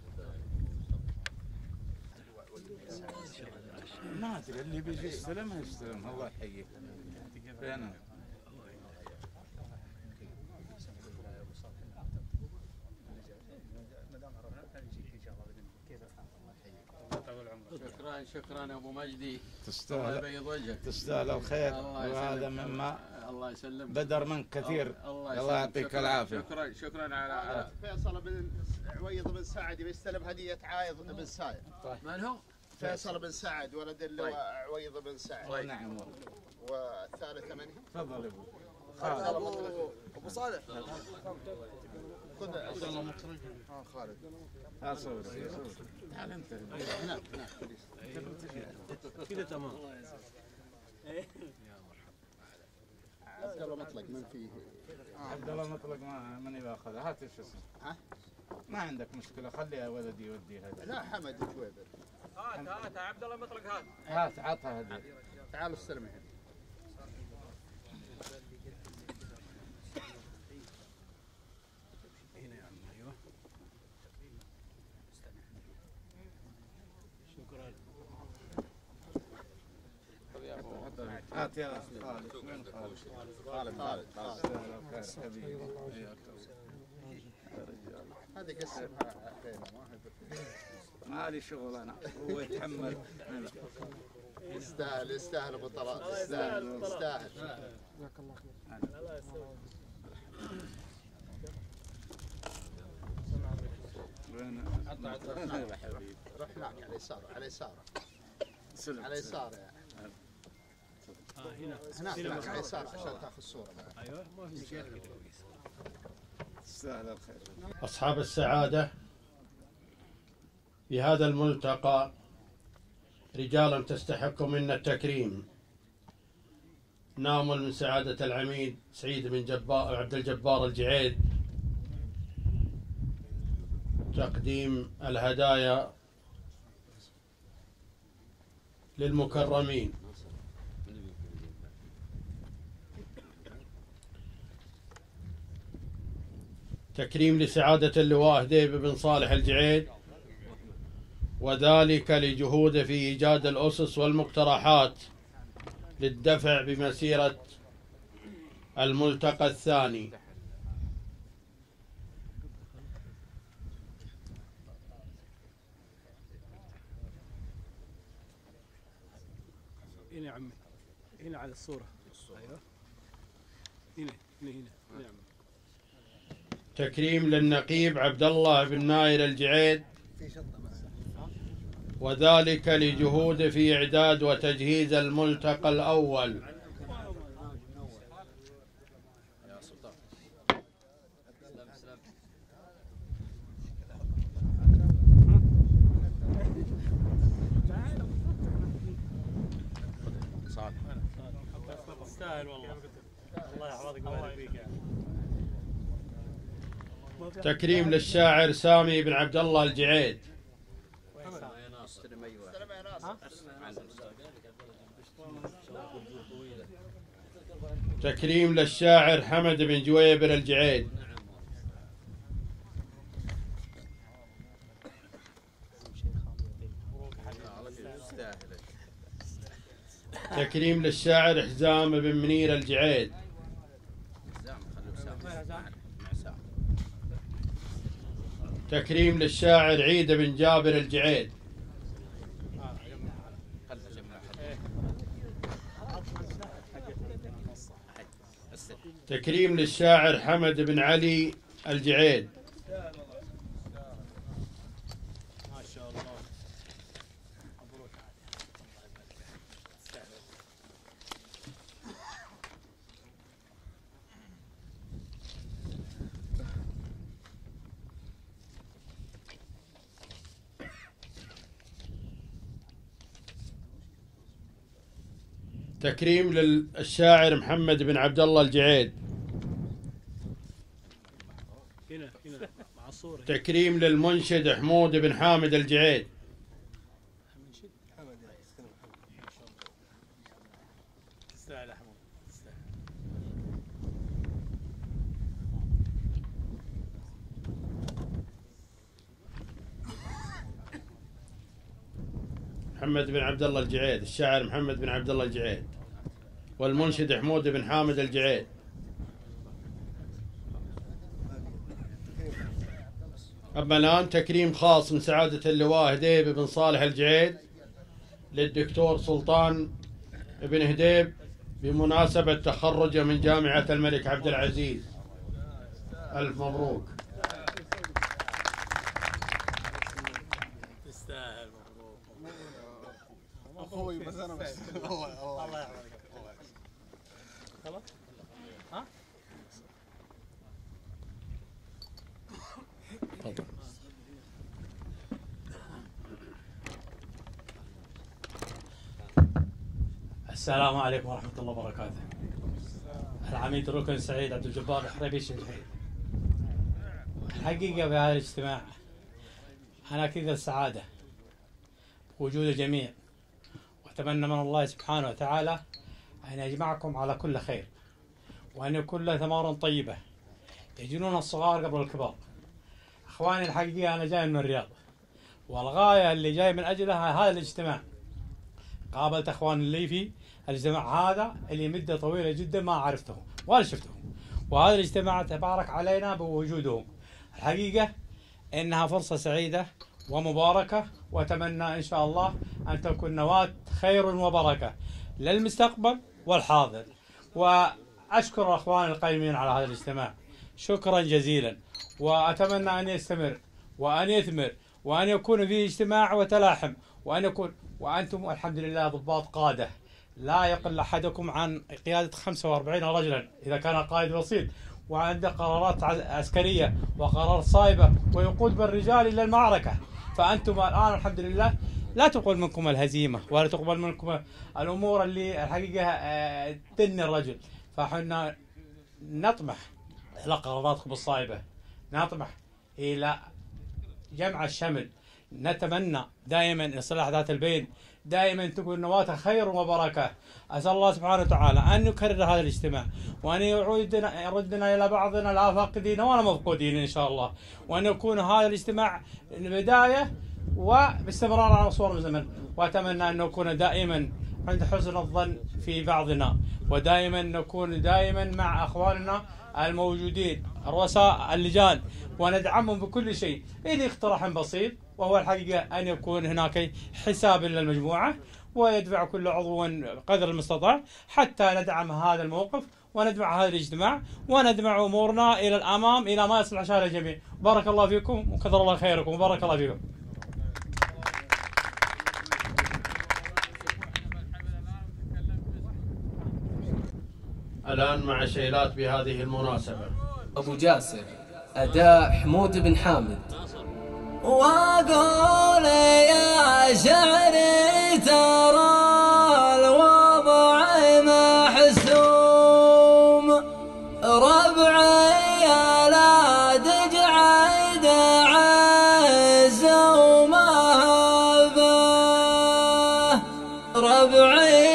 ما أدري اللي بيجي يستلم يستلم. الله يحييك. فين شكرا شكرا يا ابو مجدي، تستاهل يبيض وجهك، تستاهل الخير، وهذا مما الله يسلمك بدر منك كثير. الله, الله يعطيك العافيه. شكرا شكرا على فيصل بن عويض بن سعد بيستلم هديه عايض بن ساير. من هو؟ فيصل بن سعد ولد اللواء عويض بن سعد. طيب. نعم. والثالث من؟ تفضل ابو خالد. ابو ابو صالح. خذ عبد الله مخرج. اه خالد. ها صور تعال انت هناك هناك كذا تمام. عبد الله مطلق من فيه؟ عبد الله مطلق ما ماني باخذها. هات ايش اسمه؟ ها؟ ما عندك مشكله، خليها ولدي يودي هذا. لا حمد جويبر. هات هات عبد الله مطلق هات. هات عطها هذه. تعال استلم هنا. هات يا خالد. وين خالد؟ خالد خالد هذه قسمها ما لي شغل انا، هو يتحمل. يستاهل يستاهل ابو طلال، يستاهل يستاهل. جزاك الله خير. الله يسلمك. وين؟ روح هناك على اليسار، على اليسار. على اليسار يعني. اه هنا هناك هناك على اليسار عشان تاخذ صوره. ايوه ما في مشكله. تستاهل الخير. أصحاب السعادة في هذا الملتقى رجال تستحق منا التكريم. نامل من سعادة العميد سعيد بن جبار عبد الجبار الجعيد تقديم الهدايا للمكرمين. تكريم لسعادة اللواء هديب بن صالح الجعيد، وذلك لجهوده في إيجاد الأسس والمقترحات للدفع بمسيرة الملتقى الثاني. هنا يا عمي، هنا على الصورة. ايوه هنا هنا هنا نعم. تكريم للنقيب عبد الله بن ناير الجعيد، وذلك لجهوده في إعداد وتجهيز الملتقى الأول. تستاهل والله. الله يحفظك ويبارك فيك. تكريم للشاعر سامي بن عبد الله الجعيد. تكريم للشاعر حمد بن جويبر الجعيد. تكريم للشاعر حزام بن منير الجعيد. تكريم للشاعر عيد بن جابر الجعيد. تكريم للشاعر حمد بن علي الجعيد. ما شاء الله. مبروك. تكريم للشاعر محمد بن عبد الله الجعيد. هنا هنا مع الصورة. تكريم للمنشد حمود بن حامد الجعيد. تستاهل يا حمود. تستاهل. محمد بن عبد الله الجعيد، الشاعر محمد بن عبد الله الجعيد، والمنشد حمود بن حامد الجعيد. أما الآن تكريم خاص من سعادة اللواء هديب بن صالح الجعيد للدكتور سلطان بن هديب بمناسبة تخرجه من جامعة الملك عبد العزيز. ألف مبروك. تستاهل. مبروك اخوي بس انا بس الله الله يحفظك. خلاص ها تفضل. السلام عليكم ورحمة الله وبركاته. العميد الركن سعيد عبد الجبار الحريبيش الجعيد. الحقيقة في هذا الاجتماع أنا أكيد السعادة بوجود الجميع، وأتمنى من الله سبحانه وتعالى أن يجمعكم على كل خير، وأن يكون له ثمار طيبة يجنون الصغار قبل الكبار. إخواني الحقيقة أنا جاي من الرياض، والغاية اللي جاي من أجلها هذا الاجتماع قابلت اخوان اللي في الاجتماع هذا اللي مده طويله جدا ما عرفتهم ولا شفتهم، وهذا الاجتماع تبارك علينا بوجودهم. الحقيقه انها فرصه سعيده ومباركه، واتمنى ان شاء الله ان تكون نواه خير وبركه للمستقبل والحاضر. واشكر الاخوان القائمين على هذا الاجتماع شكرا جزيلا، واتمنى ان يستمر وان يثمر وان يكون فيه اجتماع وتلاحم، وان يكون وانتم الحمد لله ضباط قاده، لا يقل احدكم عن قياده خمسة وأربعين رجلا اذا كان قائد بسيط، وعنده قرارات عسكريه وقرارات صائبه ويقود بالرجال الى المعركه. فانتم الان الحمد لله لا تقبل منكم الهزيمه ولا تقبل منكم الامور اللي الحقيقه تدني الرجل. فاحنا نطمح الى قراراتكم الصائبه، نطمح الى جمع الشمل، نتمنى دائما اصلاح ذات البين، دائما تكون نواة خير وبركه. اسال الله سبحانه وتعالى ان يكرر هذا الاجتماع، وان يعودنا يردنا الى بعضنا لا فاقدين ولا مفقودين ان شاء الله، وان يكون هذا الاجتماع بدايه وباستمرار على مصور الزمن. واتمنى ان نكون دائما عند حسن الظن في بعضنا، ودائما نكون دائما مع اخواننا الموجودين رؤساء اللجان وندعمهم بكل شيء. إلي اقتراح بسيط وهو الحقيقة أن يكون هناك حساب للمجموعة ويدفع كل عضو قدر المستطاع حتى ندعم هذا الموقف وندفع هذا الاجتماع وندفع أمورنا إلى الأمام إلى ما يصلح شأن الجميع. بارك الله فيكم وكثر الله خيركم وبارك الله فيكم. الآن مع شيلات بهذه المناسبة. أبو جاسر أداء حمود بن حامد. وأقول يا شعري ترى الوضع محسوم، ربعي لا تجعد عز ومهبه، ربعي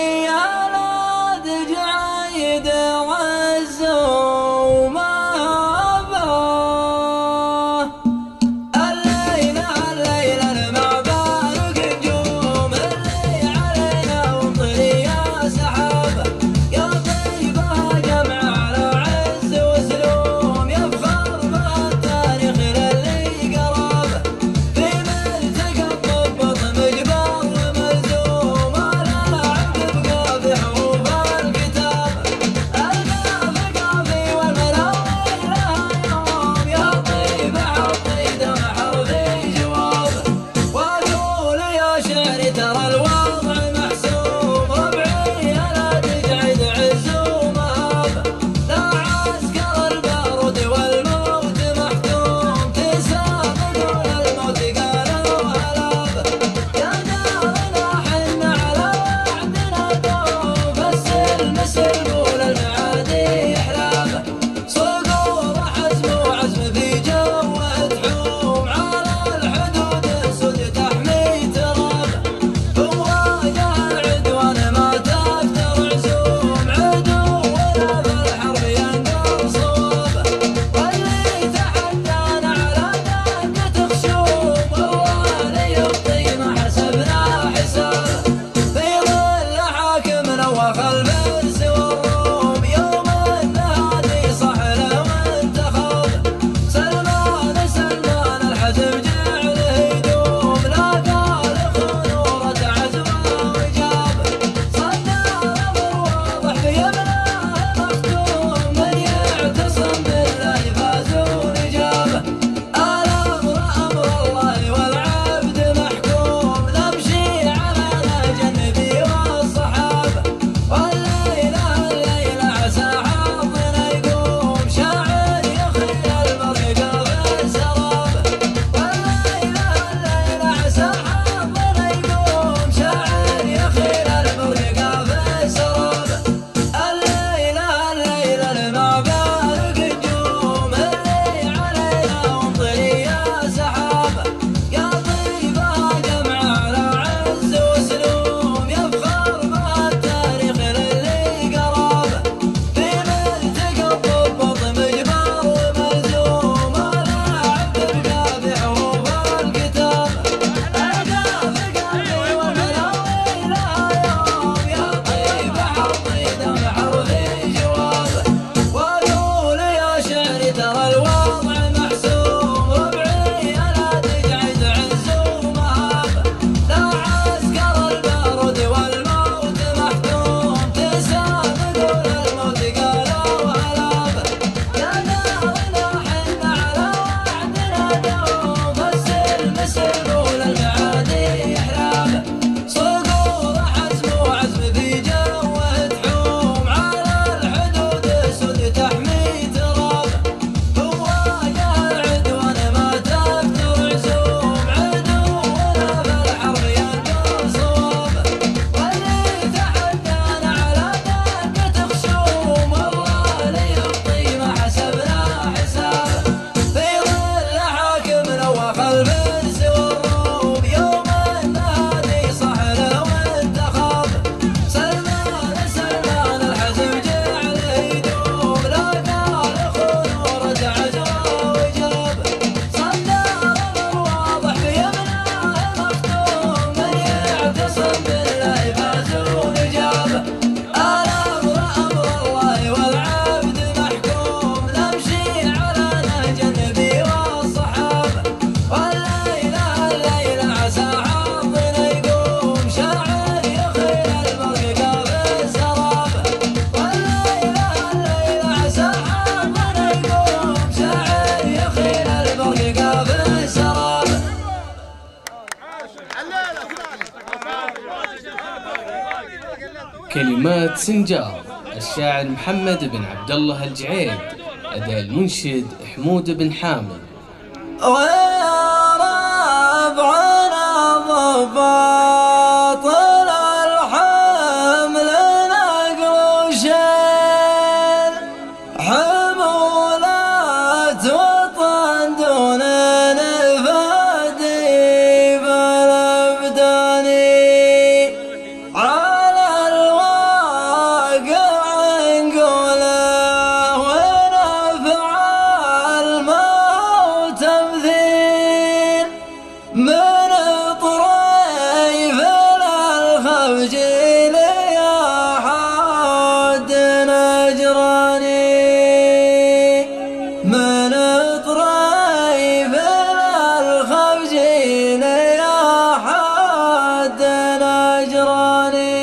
حفلة سنجار الشاعر محمد بن عبد الله الجعيد، أداء المنشد حمود بن حامد. ويا ربعنا ضباط الحمل نقل شيل حمولات وطن دون نفادي بالابداني على الواقع نقوله ونفعل ما هو تمثيل من طريف الخفج يا حد نجراني من طريف الخفج يا حد نجراني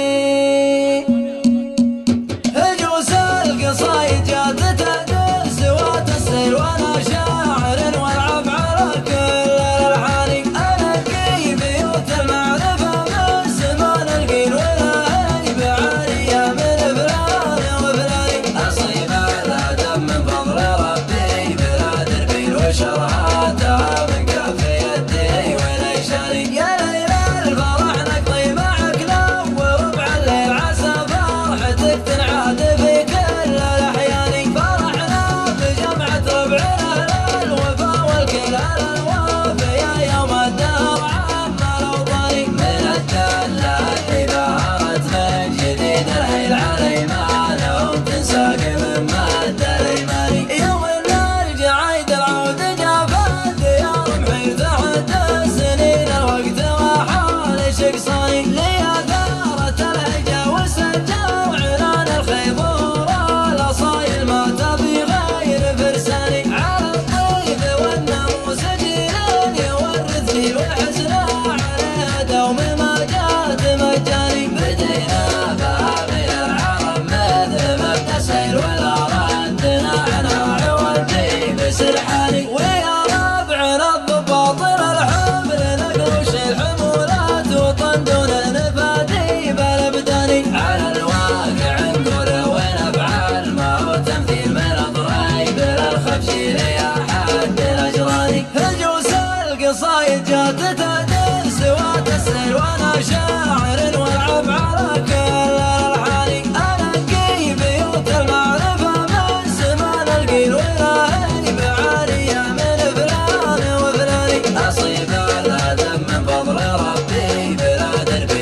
هجوس القصايد جات تدرس وتسهل وانا شاعر والعب على كل الالحان انقي بيوت المعرفه من زمان القيل والاهاني بعاليه من فلان وفلان اصيب الادب من فضل ربي بلا دربي وشرعاتها من كف يدي وليشاني يا ليل الفرح نقضي معك لو وربع الليل عسى فرحتك تنعاد في كل الاحيان فرحنا بجمعه ربعنا الوفا والكلال الوافيه يوم الدهر عما الاوطاني من الدله اللي بهرت من جديد الهيل على ايمانه وتنساق من مد الايماني يوم نرجع عيد العود جافت يا رمحي تحت السنين الوقت وحال شقصاني لي اثارت الهجا وسجا وعنان الخيبور الاصايل ما تبي غير فرساني على الطيب والناموس جيران يورثني والحزن عليها دوم ما جات مجاني بدينا بها من العرب مثل ما بتسهل ولا ردنا عنها عوجي بسرحاني ويا ربعنا الضباط الحمل نقوش الحمولات وطن دون نفادي بالابداني على الواقع نقول ونفعل ما هو تمثيل من اضريب للخفش يا حد الاجراني هجوس القصايد جات تدرس وتسهل وانا شاعر والعب على كل الالحان انقي بيوت المعرفه من زمان القيل والاهاني بعاليه من فلان وفلان اصيب الادب من فضل ربي بلا دربي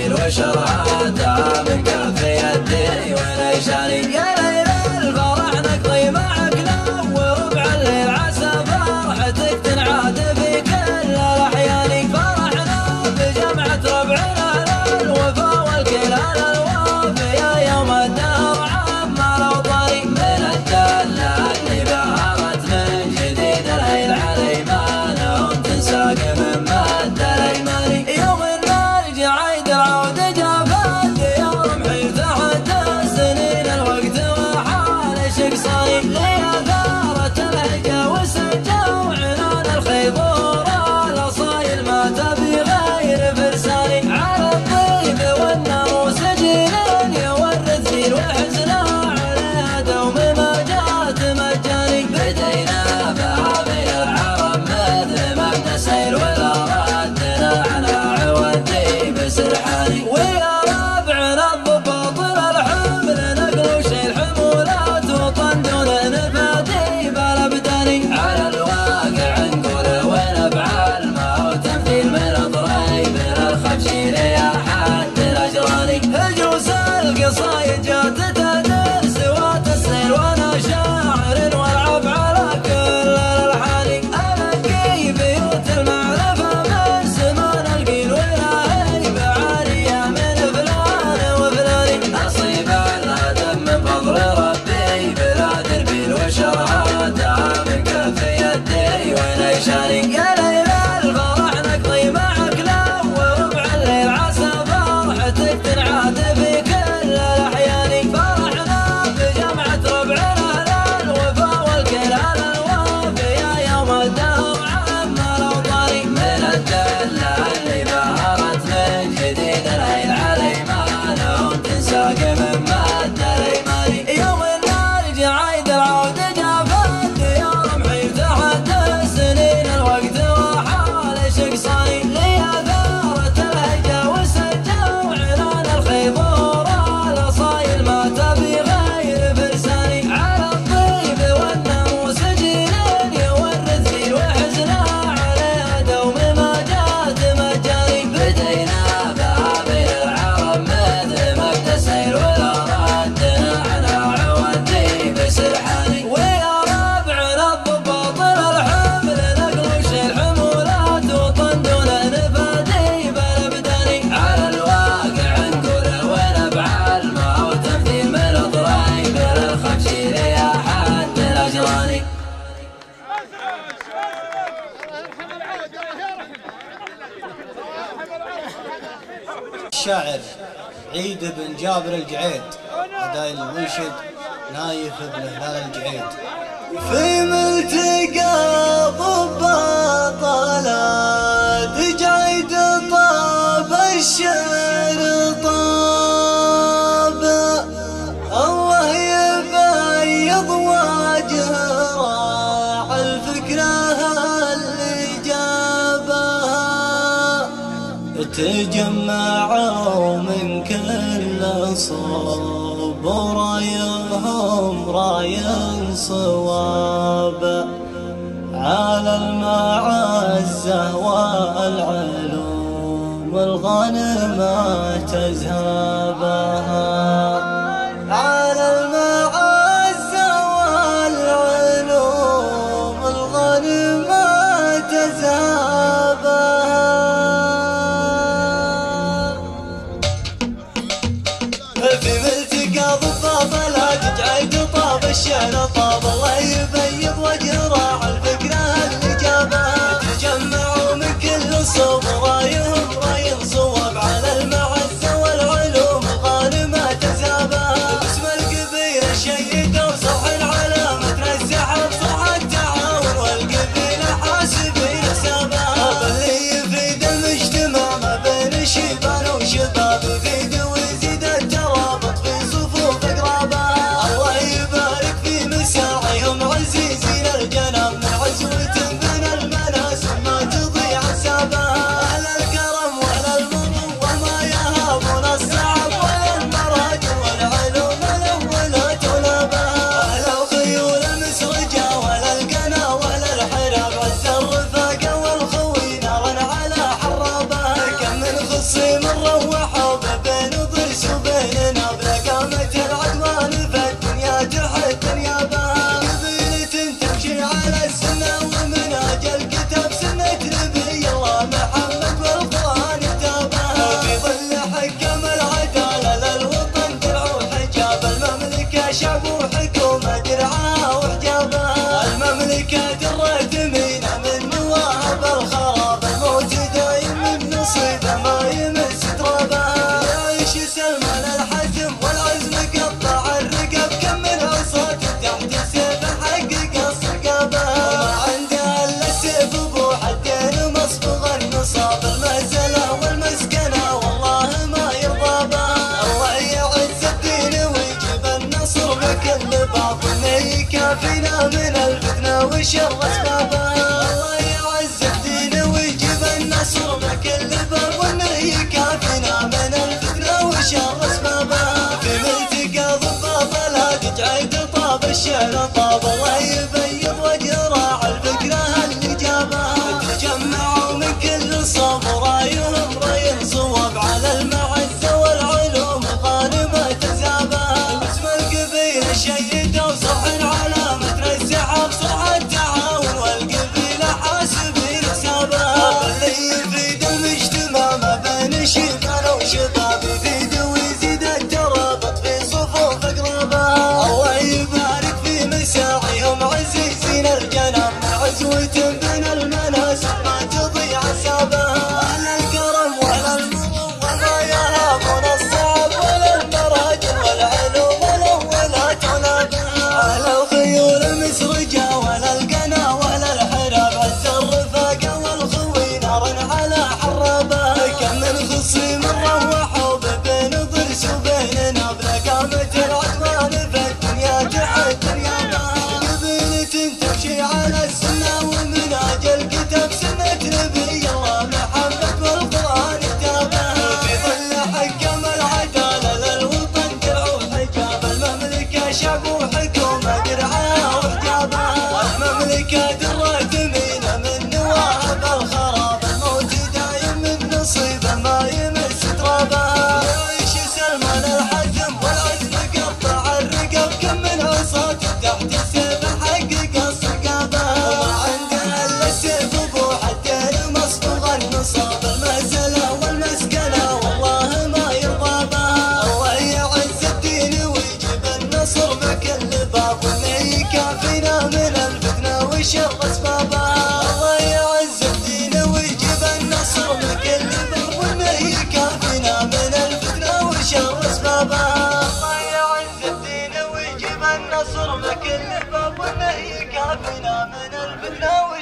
وشرعاتها من كف يدي وليشاني يا ليل الفرح نقضي معك لو وربع الليل عسى فرحتك تنعاد في كل الاحيان فرحنا بجمعه ربعنا الوفا والكلال الوافيه يوم الدهر عما الاوطاني من الدله اللي بهرت من جديد الهيل على ايمانه وتنساق من مد الايماني يوم نرجع عيد العود جافت يا رمحي تحت السنين الوقت وحال شقصاني لي اثارت الهجا وسجا وعنان الخيبور الاصايل ما تبي غير فرساني على الطيب والناموس جيران يورثني والحزن عليها دوم ما جات مجاني بدينا بها من العرب مثل ما بتسهل ولا ردنا عنها عوجي بسرحاني ويا ربعنا الضباط الحمل نقوش الحمولات وطن دون نفادي بالابداني على الواقع نقول ونفعل ما هو تمثيل من اضريب للخفش يا حد الاجراني هجوس القصايد جات تدرس وتسهل وانا شاعر والعب على كل الالحان انقي بيوت المعرفه من زمان القيل والاهاني بعاليه من فلان وفلان اصيب الادب من فضل ربي بلا دربي وشرعاتها من كف يدي وليشاني يا ليل الفرح نقضي معك لو وربع الليل عسى فرحتك تنعاد في كل الاحيان فرح الشاعر عيد بن جابر الجعيد، أداء المنشد نايف بن هلال الجعيد. في ملتقى ضباط طلعت جعيد طاب الشعر طاب، الله يبيض وجه راع الفكرة اللي جابها، تجمعوا من كل صوب ورايهم راي صواب، على المعزة والعلوم الغنمة تذهبها، على المعزة والعلوم الغنمة تذهبها. في ملتقى ضباط لا تجعد طاب الشعر طاب، الله يبيض وجه راع الفكرة اللي جابها، تجمعوا من كل صوب رايهم راي صواب، على المعزة والعلوم الغانمة تزابها، باسم القبيلة شيدوا صح العلامة السحب صح التعاون، والقبيلة حاسبين حسابها، باللي يفيد المجتمع ما بين شيبان وشباب، يفيد ويزيد الترابط في صفوف اقرابها، الله يبارك في مساعيهم عزيزين الجناب، من عزوة من المناسب ما تضيع حسابها، اهل الكرم ولا المروة ما يهابون الصعب ولا المراج والعلوم الاولى تلابها، اهل الخيول المسرجة ولا القنا ولا الحراب، عز الرفاقة والخوي نارا على حرابها، كم من خصيم روحوا بين ضرس وبيننا، بلقامة العدوان فالدنيا تحت نيابها، قبيلة تمشي على السنة ومنهج الكتاب سنة نبي الله محمد والقرآن كتابها، في ظل حكم العدالة للوطن درع وحجاب، المملكة شعب وحكومة درعها وحجابها، المملكة درة مينا من مواهب الخراب، الموت دايم من نصيبه ما يمس ترابها، يعيش سلمان الحزم والعزم قطع الرقب، كم من عصاة تحت السيف حقق الصقابها، ما عنده الا السيف ابو حدين مصبغ النصاب، المهزلة والمسكنة والله ما يرضى بها، الله يعز الدين ويجيب النصر بكل باب، وانه يكافينا من الفتنة وشر اسبابها، الله يعز الدين ويجيب النصر بكل باب، وانه يكافينا من الفتنة وشر اسبابها، في ملتقى ضباط لا تجعد طاب الشعر طاب، الله يبيض وجه راع الفكرة اللي جابها، تجمعوا من كل صوب رايهم راي صواب، على المعزة والعلوم الغانمة تزابها، باسم القبيلة شيدوا صح العلامة السحب صح التعاون، والقبيلة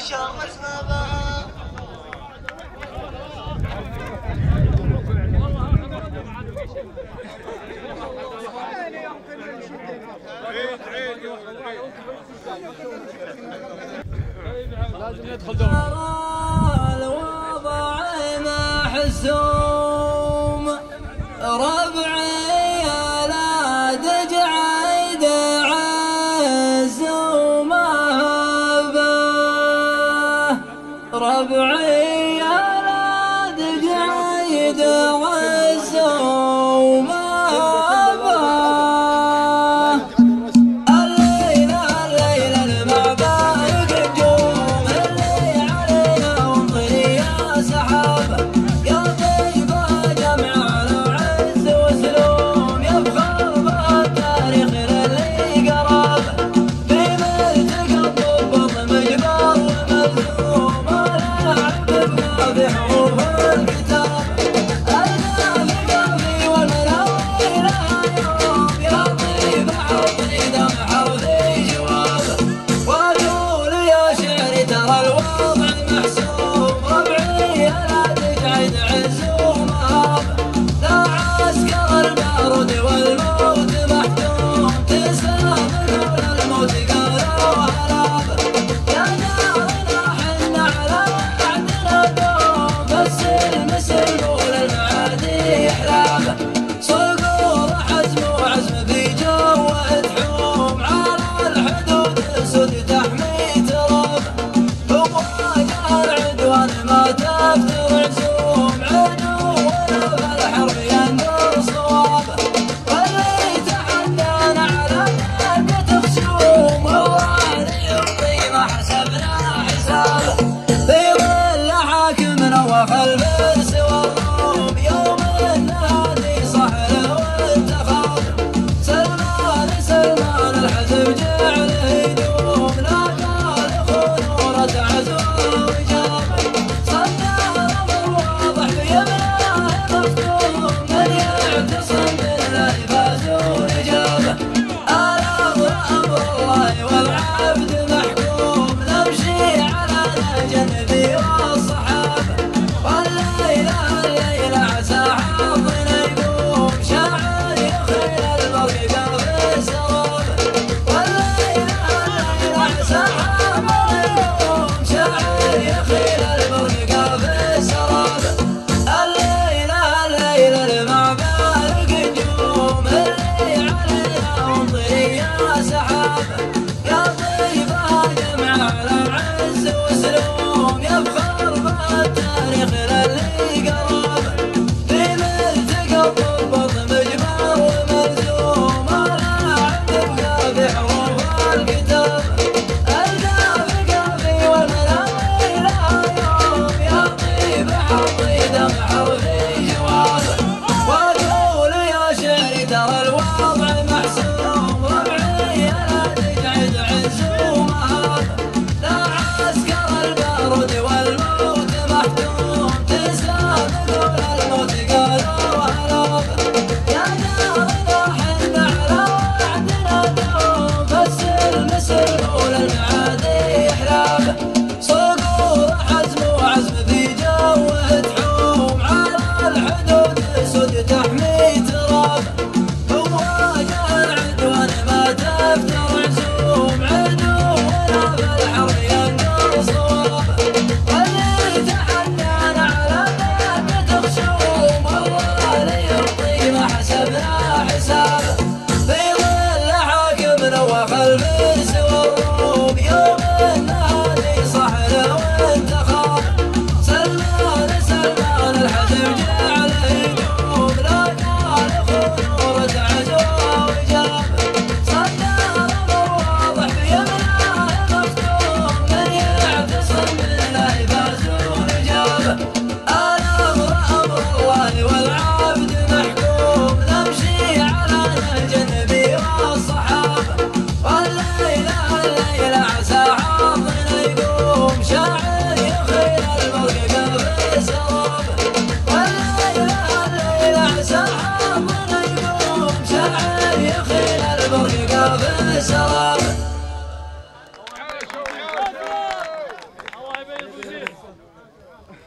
البشر مسببا. لازم ندخل دور. الوضع محسوم ربعي لا تجعد عز ومهبه ربعي لا تجعد عز ومهبه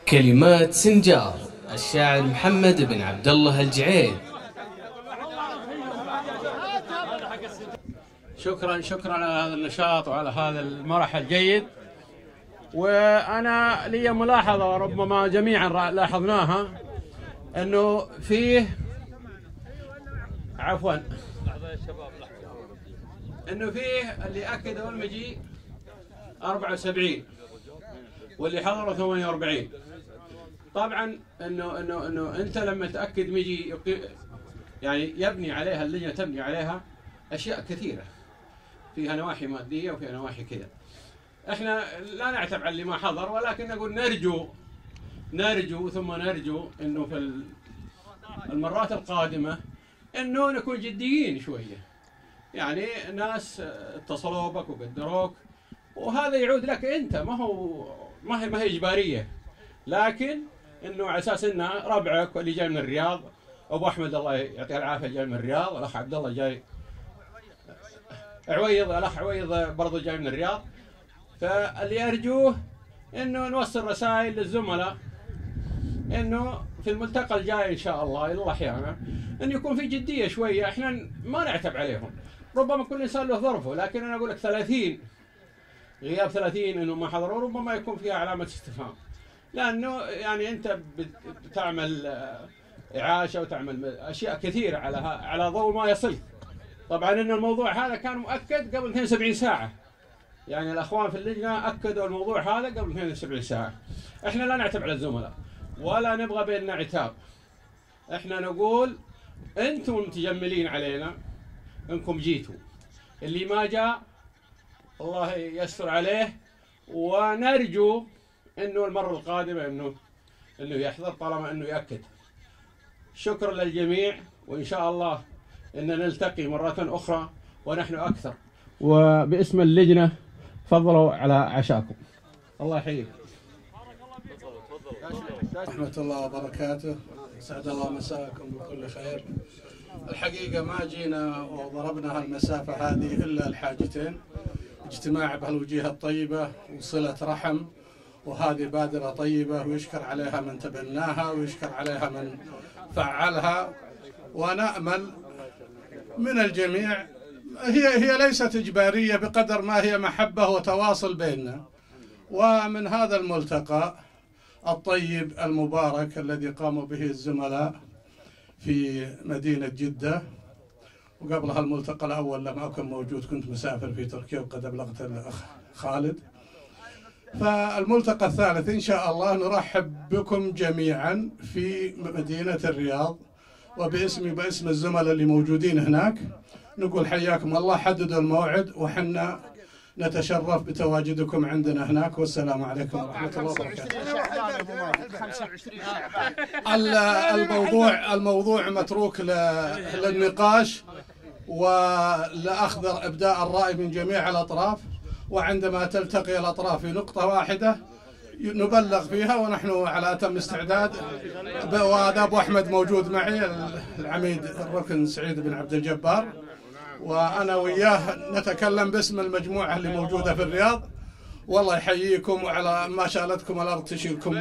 كلمات سنجار الشاعر محمد بن عبد الله الجعيد. شكرا شكرا على هذا النشاط وعلى هذا المرح الجيد. وأنا لي ملاحظة ربما جميعا لاحظناها أنه فيه عفوا أنه فيه اللي أكدوا المجيء أربعة وسبعين واللي حضروا ثمانية وأربعين. طبعا انه انه انه انت لما تاكد مجي يعني يبني عليها اللجنه تبني عليها اشياء كثيره فيها نواحي ماديه وفيها نواحي كذا. احنا لا نعتب على اللي ما حضر، ولكن نقول نرجو نرجو ثم نرجو انه في المرات القادمه انه نكون جديين شويه. يعني ناس اتصلوا بك وقدروك، وهذا يعود لك انت، ما هو ما هي ما هي اجباريه، لكن انه على اساس انه ربعك واللي جاي من الرياض، ابو احمد الله يعطيه العافيه جاي من الرياض، الاخ عبد الله جاي عويض، الاخ عويض برضه جاي من الرياض. فاللي ارجوه انه نوصل رسائل للزملاء انه في الملتقى الجاي ان شاء الله الى الله احيانا انه يكون في جديه شويه. احنا ما نعتب عليهم، ربما كل انسان له ظرفه، لكن انا اقول لك ثلاثين غياب ثلاثين انه ما حضروا ربما يكون فيها علامه استفهام، لانه يعني انت بتعمل اعاشه وتعمل اشياء كثيره على على ضوء ما يصل. طبعا ان الموضوع هذا كان مؤكد قبل اثنين وسبعين ساعه، يعني الاخوان في اللجنه اكدوا الموضوع هذا قبل اثنين وسبعين ساعه. احنا لا نعتب على الزملاء ولا نبغى بيننا عتاب، احنا نقول انتم متجملين علينا انكم جيتوا، اللي ما جاء الله يستر عليه، ونرجو انه المره القادمه انه انه يحضر طالما انه ياكد. شكرا للجميع، وان شاء الله ان نلتقي مره اخرى ونحن اكثر. وباسم اللجنه تفضلوا على عشاكم. الله يحييك. رحمة الله وبركاته، سعد الله مساءكم بكل خير. الحقيقة ما جينا وضربنا هالمسافة هذه إلا الحاجتين: اجتماع بهالوجيه الطيبة وصلة رحم، وهذه بادرة طيبة ويشكر عليها من تبناها ويشكر عليها من فعلها. ونأمل من الجميع، هي هي ليست إجبارية بقدر ما هي محبة وتواصل بيننا. ومن هذا الملتقى الطيب المبارك الذي قاموا به الزملاء في مدينة جدة، وقبلها الملتقى الأول لم أكن موجود، كنت مسافر في تركيا وقد أبلغت الأخ خالد. فالملتقى الثالث إن شاء الله نرحب بكم جميعا في مدينة الرياض، وباسمي باسم الزملاء اللي موجودين هناك نقول حياكم الله. حددوا الموعد وحنا نتشرف بتواجدكم عندنا هناك، والسلام عليكم ورحمة الله وبركاته. الموضوع الموضوع متروك للنقاش ولأخذ إبداء الرأي من جميع الأطراف، وعندما تلتقي الأطراف في نقطة واحدة نبلغ فيها، ونحن على أتم استعداد. وهذا أبو أحمد موجود معي، العميد الركن سعيد بن عبد الجبار، وأنا وياه نتكلم باسم المجموعة اللي موجودة في الرياض. والله يحييكم، وعلى ما شالتكم الأرض تشيلكم.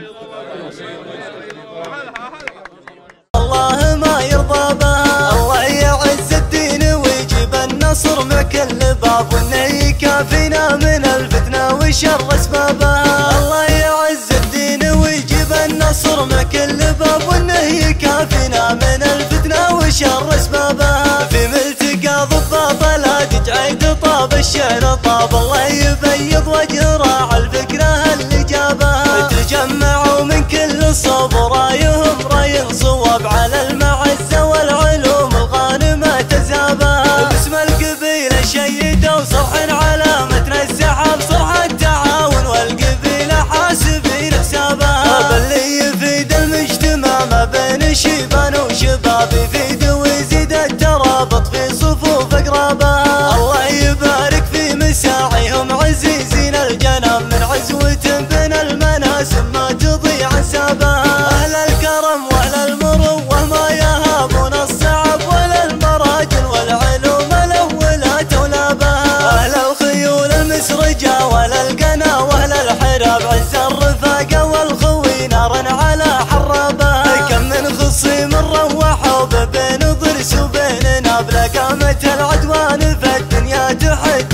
الله ما يرضى بها، الله يعز الدين ويجيب النصر مع كل باب، وانه يكافينا من الفتنة وشر اسبابها. الله يعز الدين ويجيب النصر مع كل باب، وانه يكافينا من الفتنة وشر اسبابها. في ملتقى ضباط الهادي جعيد طاب الشعر طاب، الله يبيض وجه راعى الفكرة اللي جابها. تجمعوا من كل صوب رايهم راي صواب، على المعزة والعلوم الغانمة تزابها. باسم القبيلة شيدوا صرح علامتنا السحاب، صرح التعاون والقبيلة حاسبين حسابها. باللي يفيد المجتمع ما بين شيبان وشباب، يفيد ويزيد الترابط في صفوف اقرابها. الله يبارك في مساعيهم عزيزين الجناب، من عزوة بين المناسب ما تضيع حسابها. اهل الكرم واهل المروه ما يهابون الصعب، ولا المراجل والعلوم الاولات ولابها. اهل الخيول المسرجه ولا القنا واهل الحراب، عز الرفاقه والخوي نار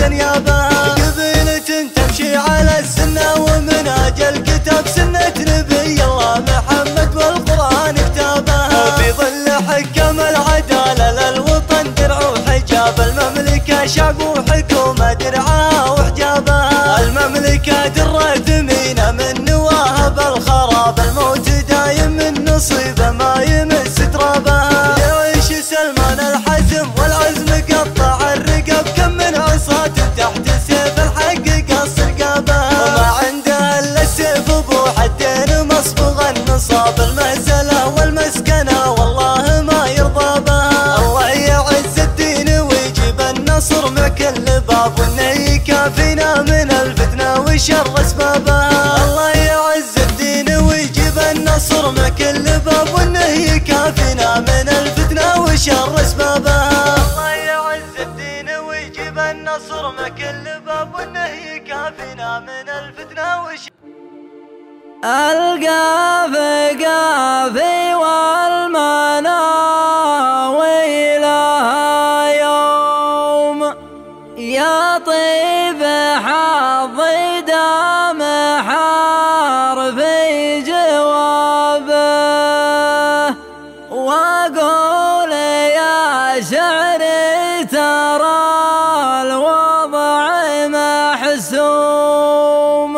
يابا قبيلة تمشي على السنة ومنهج الكتاب سنة نبي الله محمد والقرآن كتابه في ظل حكم العدالة للوطن درع وحجاب المملكة شعب وحكومة درعها وحجابها المملكة درة ثمينة من نواهب الخراب الموت دايم من نصيبه ما يمس ترابها يعيش سلمان الحزم والعزم قطع الرقب كم من عصاة تحت سيف الحق قص رقابها وما عنده الا السيف ابو حدين مصبوغ النصاب المهزله والمسكنه والله ما يرضى بها الله يعز الدين ويجيب النصر مع كل باب وانه يكافينا من الفتنه وشر اسبابها الله يعز الدين ويجيب النصر مع كل باب وانه يكافينا من الفتنه وشر اسبابها الله يعز الدين ويجيب النصر مع كل باب وانه يكافينا من الفتنه وشر القافي قافي والمناوي لها يوم يا طيب حظي دام حرفي جوابه واقول يا شعري ترى الوضع محسوم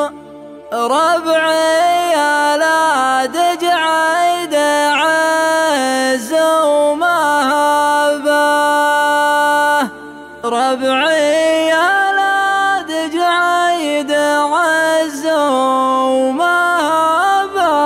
ربعي لا تجعد عز ومهبه ربعي لا تجعد عز ومهبه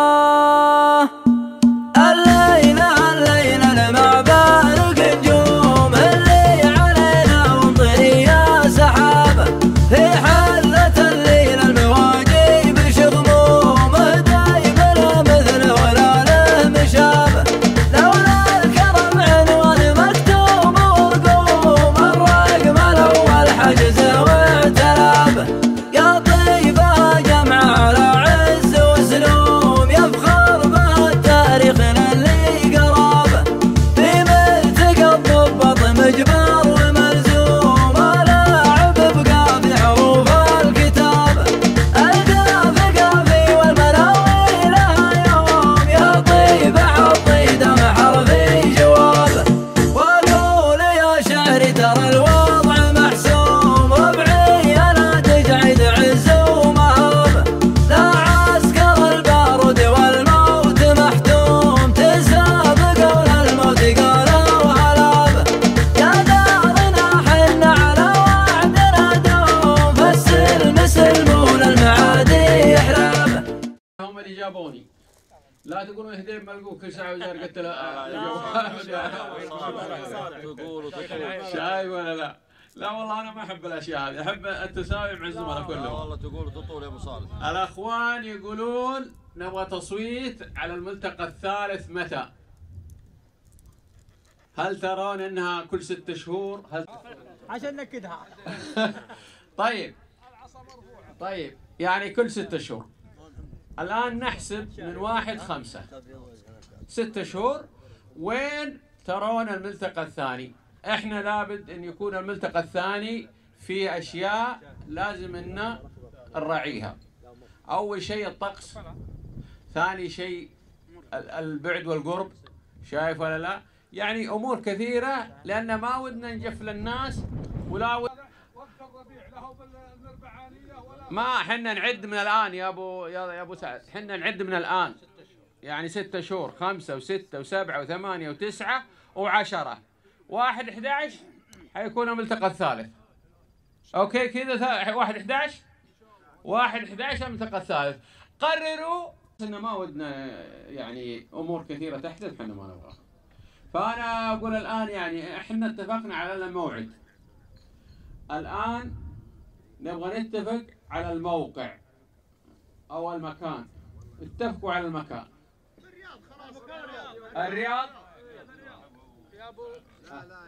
الليلة الليلة المعبارك نجوم اللي علينا وانطري يا سحابة في حلة الليل المواجيب شغموم دايما لا مثل ولا له مشابه لولا الكرم عنوان مكتوب ورقوم الرقم الاول حجز واعتلابه يا طيبة جمع على عز وسلوم يفخر به التاريخ للي قرابه في ملتقى الضبط مجبر وملزوم لاعب بقافي حروف الكتابه القافي قافي والمناوي لها يوم يا طيبة حطي دم حرفي جوابه واقول يا شعري ترى الوضع محسوم ربعي لا تجعد عز ومهابه لا عسكر البارود والموت محتوم تسابق ولا الموت قالوا هلابه يا دارنا حنا على وعدنا دوم فالسلم سلمون المعادي احرابه هم اللي جابوني لا تقولون هديم ملقوك كل ساعه وزار قلت له شايف ولا لا؟ لا والله انا ما احب الاشياء هذه احب التساوي مع الزملاء كلهم والله تقول تطول يا ابو صالح الاخوان يقولون نبغى تصويت على الملتقى الثالث متى؟ هل ترون انها كل ست شهور؟ هل عشان نكدها طيب طيب يعني كل ست شهور الآن نحسب من واحد خمسة ست شهور وين ترون الملتقى الثاني؟ احنا لابد ان يكون الملتقى الثاني في اشياء لازم ان نراعيها. اول شيء الطقس، ثاني شيء البعد والقرب، شايف ولا لا؟ يعني امور كثيره لان ما ودنا نجف للناس ولا ود... ما احنا نعد من الان يا ابو يا ابو سعد، احنا نعد من الان يعني ستة شهور، خمسة وستة وسبعة وثمانية وتسعة وعشرة، واحد أحد عشر حيكون الملتقى الثالث. اوكي كذا واحد أحد عشر واحد أحد عشر الملتقى الثالث. قرروا ان ما ودنا يعني امور كثيره تحدث احنا ما نبغاها. فانا اقول الان يعني احنا اتفقنا على الموعد. الان نبغى نتفق على الموقع او المكان. اتفقوا على المكان. الرياض يا ابو لا لا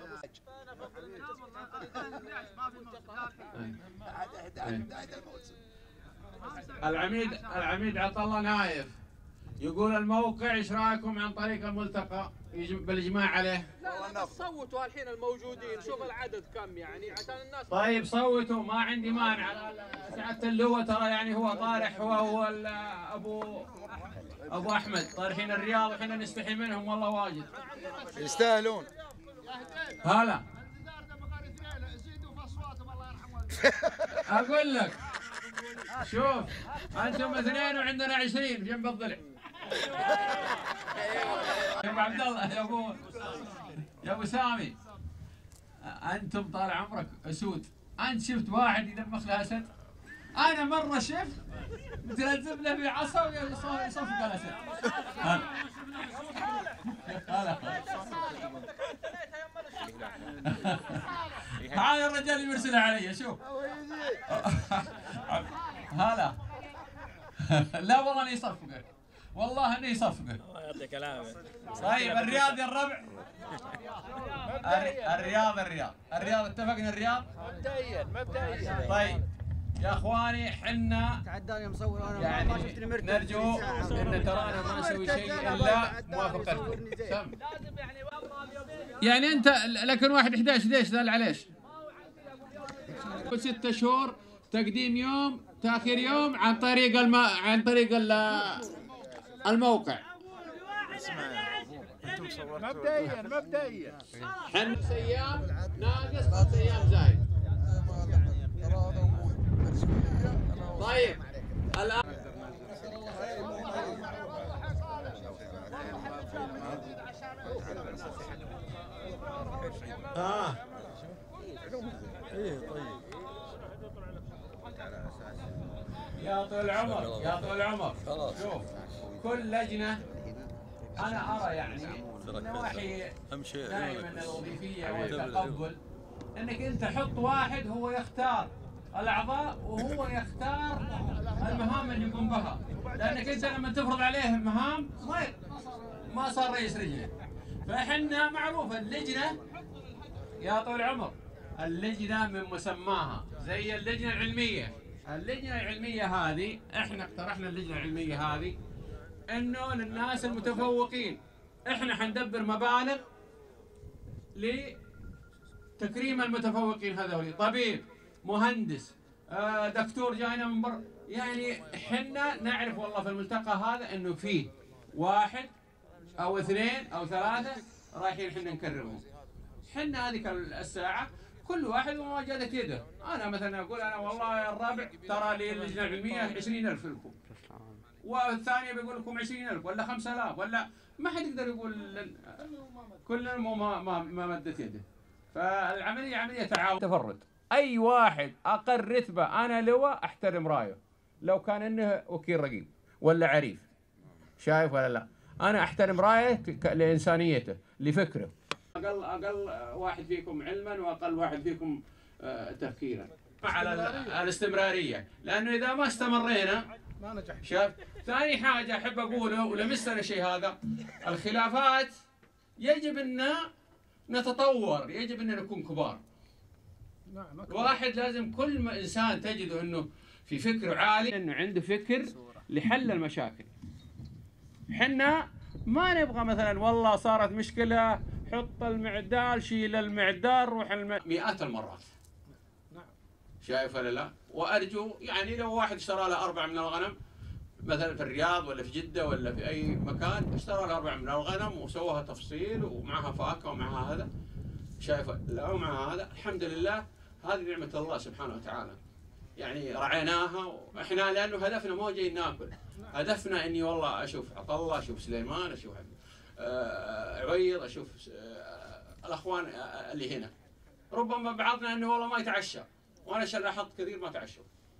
العميد العميد عطا الله نايف يقول الموقع ايش رايكم عن طريق الملتقى بالاجماع عليه؟ لا بس صوتوا الحين الموجودين، شوف العدد كم يعني عشان الناس. طيب صوتوا، ما عندي مانع. سعاده اللواء ترى يعني هو طارح، هو هو ابو ابو احمد طارحين الرياض وحنا نستحي منهم والله واجد. يستاهلون. هلا اقول لك شوف انتم اثنين وعندنا عشرين جنب الضلع. يا ابو عبد الله، يا ابو يا ابو سامي، انتم طال عمرك اسود. انت شفت واحد يدمخ له اسد؟ انا مره شفت تلزم له في عصا ويصفق الاسد. هلا تعال الرجال يرسل علي شوف. هلا لا والله اني يصفقك، والله اني يصفقك. الله يعطيك العافيه. طيب الرياض يا الربع، الرياض الرياض الرياض اتفقنا الرياض مبدئيا مبدئيا. طيب يا اخواني حنا يعني نرجو ان ترانا ما نسوي شيء الا موافقتكم. يعني انت لكن واحد احد عشر ليش ذا عليش؟ ستة شهور تقديم يوم تاخير يوم عن طريق الم... عن طريق الموقع. مبدئيا مبدئيا حنا ايام ناقص خمس ايام زايد. طيب الان اه ايه طيب يا طول العمر يا طول العمر. شوف كل لجنه انا ارى يعني نواحي دائما الوظيفيه والتقبل انك انت حط واحد هو يختار الاعضاء وهو يختار المهام اللي يقوم بها، لانك انت لما تفرض عليه مهام ما ما صار رئيس لجنه. فاحنا معروف اللجنه يا طول العمر، اللجنه من مسماها زي اللجنه العلميه. اللجنه العلميه هذه احنا اقترحنا اللجنه العلميه هذه انه للناس المتفوقين احنا حندبر مبالغ لتكريم المتفوقين هذول، طبيب، مهندس، آه دكتور جاينا من برا. يعني احنا نعرف والله في الملتقى هذا انه فيه واحد او اثنين او ثلاثه رايحين احنا نكرمهم. احنا هذيك الساعه كل واحد ومواجهة يده. انا مثلا اقول انا والله يا الرابع ترى لي اللجنه العلميه عشرين ألف لكم، والثاني بيقول لكم عشرين ألف ولا خمسة آلاف ولا ما حد يقدر يقول كل ما ما ما مدت يده. فالعمليه عمليه تعاون تفرد. اي واحد اقل رتبه انا لواء احترم رايه لو كان انه وكيل رقيب ولا عريف، شايف ولا لا؟ انا احترم رايه لانسانيته لفكره. اقل اقل واحد فيكم علما واقل واحد فيكم تفكيرا على الاستمراريه، لانه اذا ما استمرينا ما نجح. شاف. ثاني حاجه احب اقوله ولمسنا الشيء هذا، الخلافات يجب ان نتطور، يجب ان نكون كبار. واحد لازم كل ما انسان تجده انه في فكره عالي، انه عنده فكر لحل المشاكل. حنا ما نبغى مثلا والله صارت مشكله حط المعدال شيل المعدال روح الم... مئات المرات. شايف ولا لا؟ وارجو يعني لو واحد اشترى له اربع من الغنم مثلا في الرياض ولا في جده ولا في اي مكان، اشترى له اربع من الغنم وسواها تفصيل ومعها فاكهه ومعها هذا، شايف لا ومعها هذا، الحمد لله هذه نعمه الله سبحانه وتعالى. يعني رعيناها واحنا لانه هدفنا مو جايين ناكل، هدفنا اني والله اشوف عطله، اشوف سليمان، اشوف آه عويض، اشوف آه الاخوان آه اللي هنا. ربما بعضنا انه والله ما يتعشى، وانا لاحظت كثير ما تعشوا.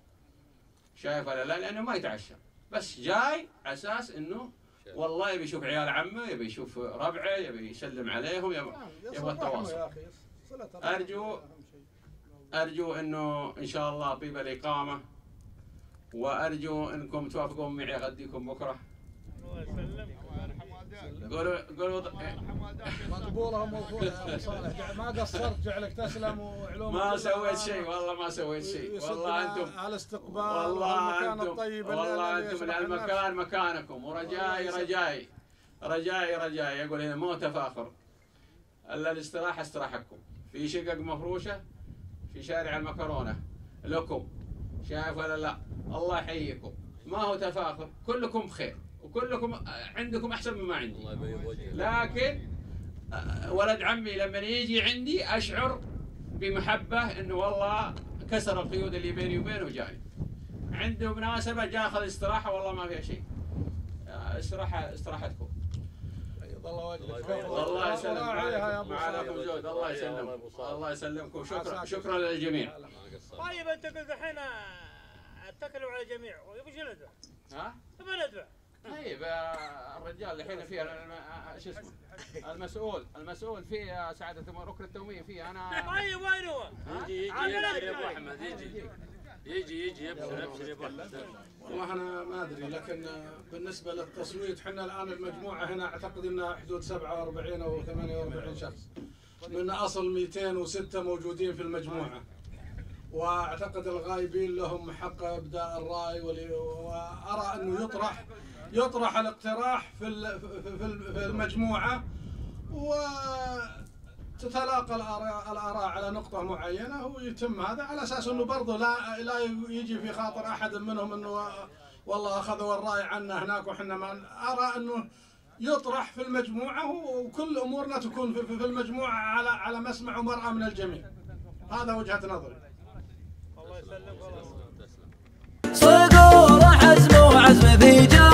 شايف ولا لا؟ لانه ما يتعشى، بس جاي على اساس انه والله يبي يشوف عيال عمه، يبي يشوف ربعه، يبي يسلم عليهم، يبي يبغى التواصل. ارجو ارجو انه ان شاء الله طيب الاقامه، وارجو انكم توافقون معي اغديكم بكره. قولوا قولوا مقبوله وموفوره يا ابو صالح، ما قصرت، جعلك تسلم وعلومك ما سويت شيء والله، ما سويت شيء والله. انتم هالاستقبال والله والمكان انتم الطيب والله انتم المكان مكانكم، ورجائي رجائي رجائي رجائي اقول هنا مو تفاخر، الا الاستراحه استراحتكم في شقق مفروشه في شارع المكرونه لكم، شايف ولا لا؟ الله يحييكم، ما هو تفاخر، كلكم بخير وكلكم عندكم احسن مما عندي، لكن ولد عمي لما يجي عندي اشعر بمحبه انه والله كسر القيود اللي بيني وبينه وجاي. عنده مناسبه جاء اخذ استراحه والله ما فيها شيء. استراحه استراحتكم. الله وجهك. الله يسلمك. معاكم زود. الله يسلمك. الله يسلمكم. شكرا شكرا للجميع. طيب انت قلت الحين اتكلوا على الجميع وش ندفع؟ ها؟ تبى ندفع. طيب الرجال الحين فيه شو اسمه المسؤول المسؤول فيه سعادة ركن التومية فيه انا. طيب وين هو؟ يجي يجي يا ابو احمد يجي يجي يجي يبشر يبشر يا ابو احمد. والله انا ما ادري، لكن بالنسبه للتصويت احنا الان المجموعه هنا اعتقد انها حدود سبعة وأربعين او ثمانية وأربعين شخص من اصل مئتين وستة موجودين في المجموعه، واعتقد الغايبين لهم حق ابداء الراي، وارى انه يطرح يطرح الاقتراح في في المجموعه وتتلاقى الاراء على نقطه معينه ويتم هذا، على اساس انه برضه لا لا يجي في خاطر احد منهم انه والله اخذوا الراي عنا هناك وحنا ما. ارى انه يطرح في المجموعه وكل امورنا تكون في المجموعه على على مسمع ومرأى من الجميع. هذا وجهه نظري. الله يسلمك. صقور حزم وعزم في